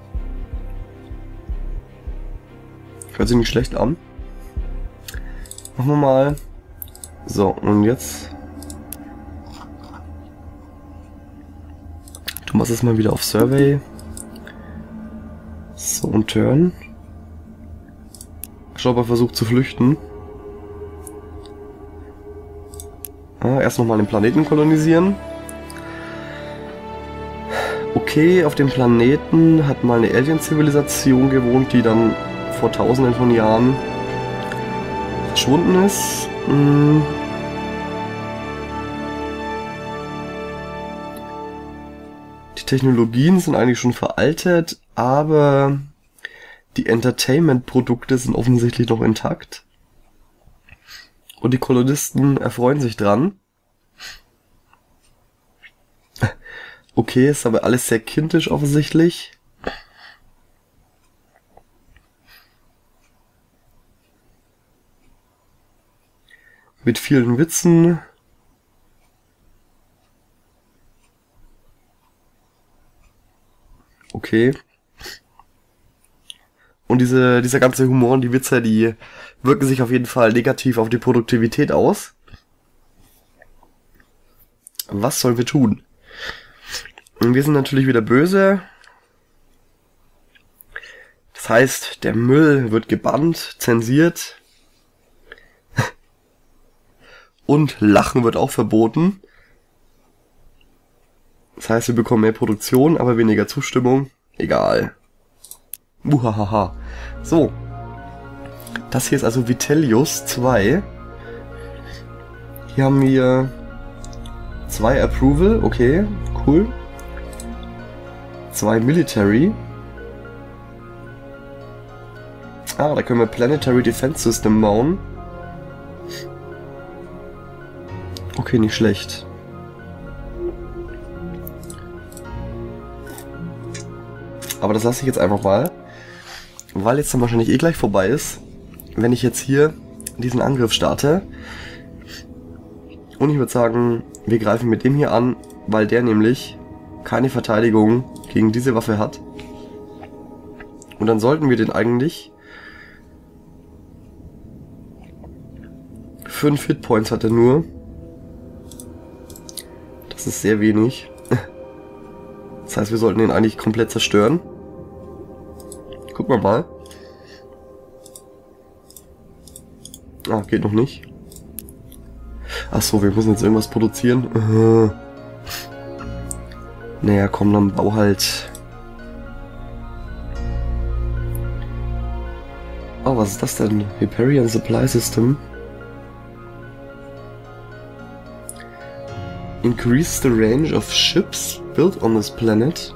Hört sich nicht schlecht an. Machen wir mal. So, und jetzt tun wir es mal wieder auf Survey. So, und Turn. Schau, ob er versucht zu flüchten. Ah, erst nochmal den Planeten kolonisieren. Okay, auf dem Planeten hat mal eine Alien-Zivilisation gewohnt, die dann vor tausenden von Jahren verschwunden ist. Die Technologien sind eigentlich schon veraltet, aber die Entertainment-Produkte sind offensichtlich noch intakt. Und die Kolonisten erfreuen sich dran. Okay, ist aber alles sehr kindisch offensichtlich. Mit vielen Witzen. Okay. Und dieser ganze Humor und die Witze, die wirken sich auf jeden Fall negativ auf die Produktivität aus. Was sollen wir tun? Wir sind natürlich wieder böse. Das heißt, der Müll wird gebannt, zensiert. Und Lachen wird auch verboten. Das heißt, wir bekommen mehr Produktion, aber weniger Zustimmung. Egal. Muhahaha. So. Das hier ist also Vitellius 2. Hier haben wir 2 Approval. Okay, cool. 2 Military. Ah, da können wir Planetary Defense System bauen. Okay, nicht schlecht. Aber das lasse ich jetzt einfach mal, weil jetzt dann wahrscheinlich eh gleich vorbei ist, wenn ich jetzt hier diesen Angriff starte. Und ich würde sagen, wir greifen mit dem hier an, weil der nämlich keine Verteidigung gegen diese Waffe hat. Und dann sollten wir den eigentlich... 5 Hitpoints hat er nur. Das ist sehr wenig. Das heißt, wir sollten ihn eigentlich komplett zerstören. Gucken wir mal. Ah, geht noch nicht. Ach so, wir müssen jetzt irgendwas produzieren. Naja, komm, dann bau halt. Oh, was ist das denn? Hyperion Supply System. Increase the range of ships built on this planet.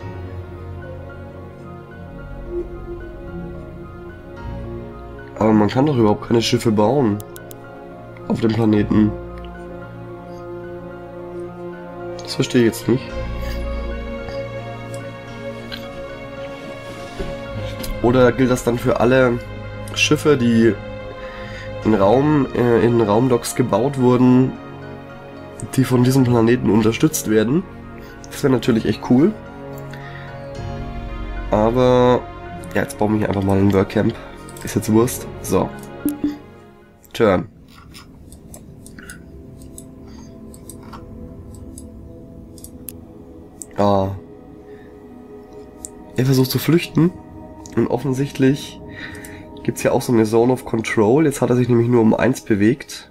Aber man kann doch überhaupt keine Schiffe bauen auf dem Planeten. Das verstehe ich jetzt nicht. Oder gilt das dann für alle Schiffe, die in Raumdocks gebaut wurden, die von diesem Planeten unterstützt werden? Das wäre natürlich echt cool. Aber ja, jetzt bauen wir hier einfach mal ein Workcamp. Ist jetzt Wurst. So. Turn. Ah. Er versucht zu flüchten. Und offensichtlich gibt es ja auch so eine Zone of Control. Jetzt hat er sich nämlich nur um 1 bewegt.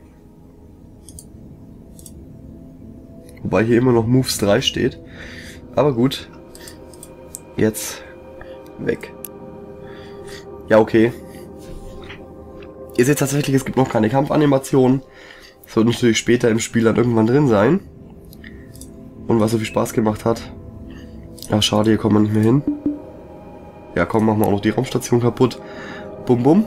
Wobei hier immer noch Moves 3 steht. Aber gut. Jetzt weg. Ja, okay. Ihr seht tatsächlich, es gibt noch keine Kampfanimation. Das wird natürlich später im Spiel dann irgendwann drin sein. Und was so viel Spaß gemacht hat. Ach, schade, hier kommen wir nicht mehr hin. Ja, komm, machen wir auch noch die Raumstation kaputt. Bum, bum.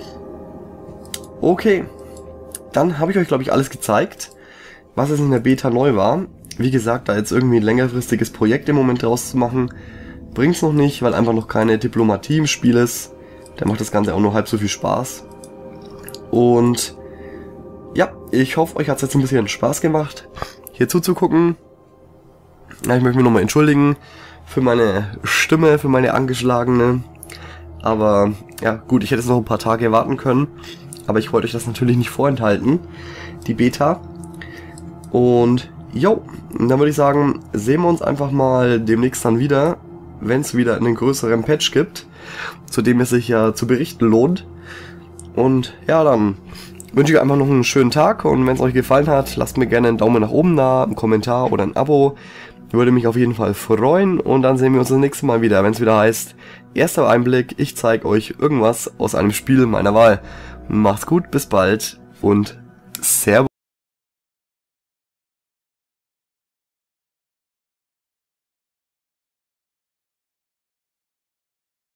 Okay. Dann habe ich euch, glaube ich, alles gezeigt, was es in der Beta neu war. Wie gesagt, da jetzt irgendwie ein längerfristiges Projekt im Moment draus zu machen, bringt's noch nicht, weil einfach noch keine Diplomatie im Spiel ist. Da macht das Ganze auch nur halb so viel Spaß. Und ja, ich hoffe, euch hat es jetzt ein bisschen Spaß gemacht, hier zuzugucken. Ja, ich möchte mich nochmal entschuldigen für meine Stimme, für meine angeschlagene. Aber ja, gut, ich hätte es noch ein paar Tage warten können. Aber ich wollte euch das natürlich nicht vorenthalten, die Beta. Und jo, dann würde ich sagen, sehen wir uns einfach mal demnächst dann wieder, wenn es wieder einen größeren Patch gibt, zu dem es sich ja zu berichten lohnt. Und ja, dann wünsche ich euch einfach noch einen schönen Tag und wenn es euch gefallen hat, lasst mir gerne einen Daumen nach oben da, einen Kommentar oder ein Abo. Würde mich auf jeden Fall freuen und dann sehen wir uns das nächste Mal wieder, wenn es wieder heißt, erster Einblick, ich zeige euch irgendwas aus einem Spiel meiner Wahl. Macht's gut, bis bald und Servus.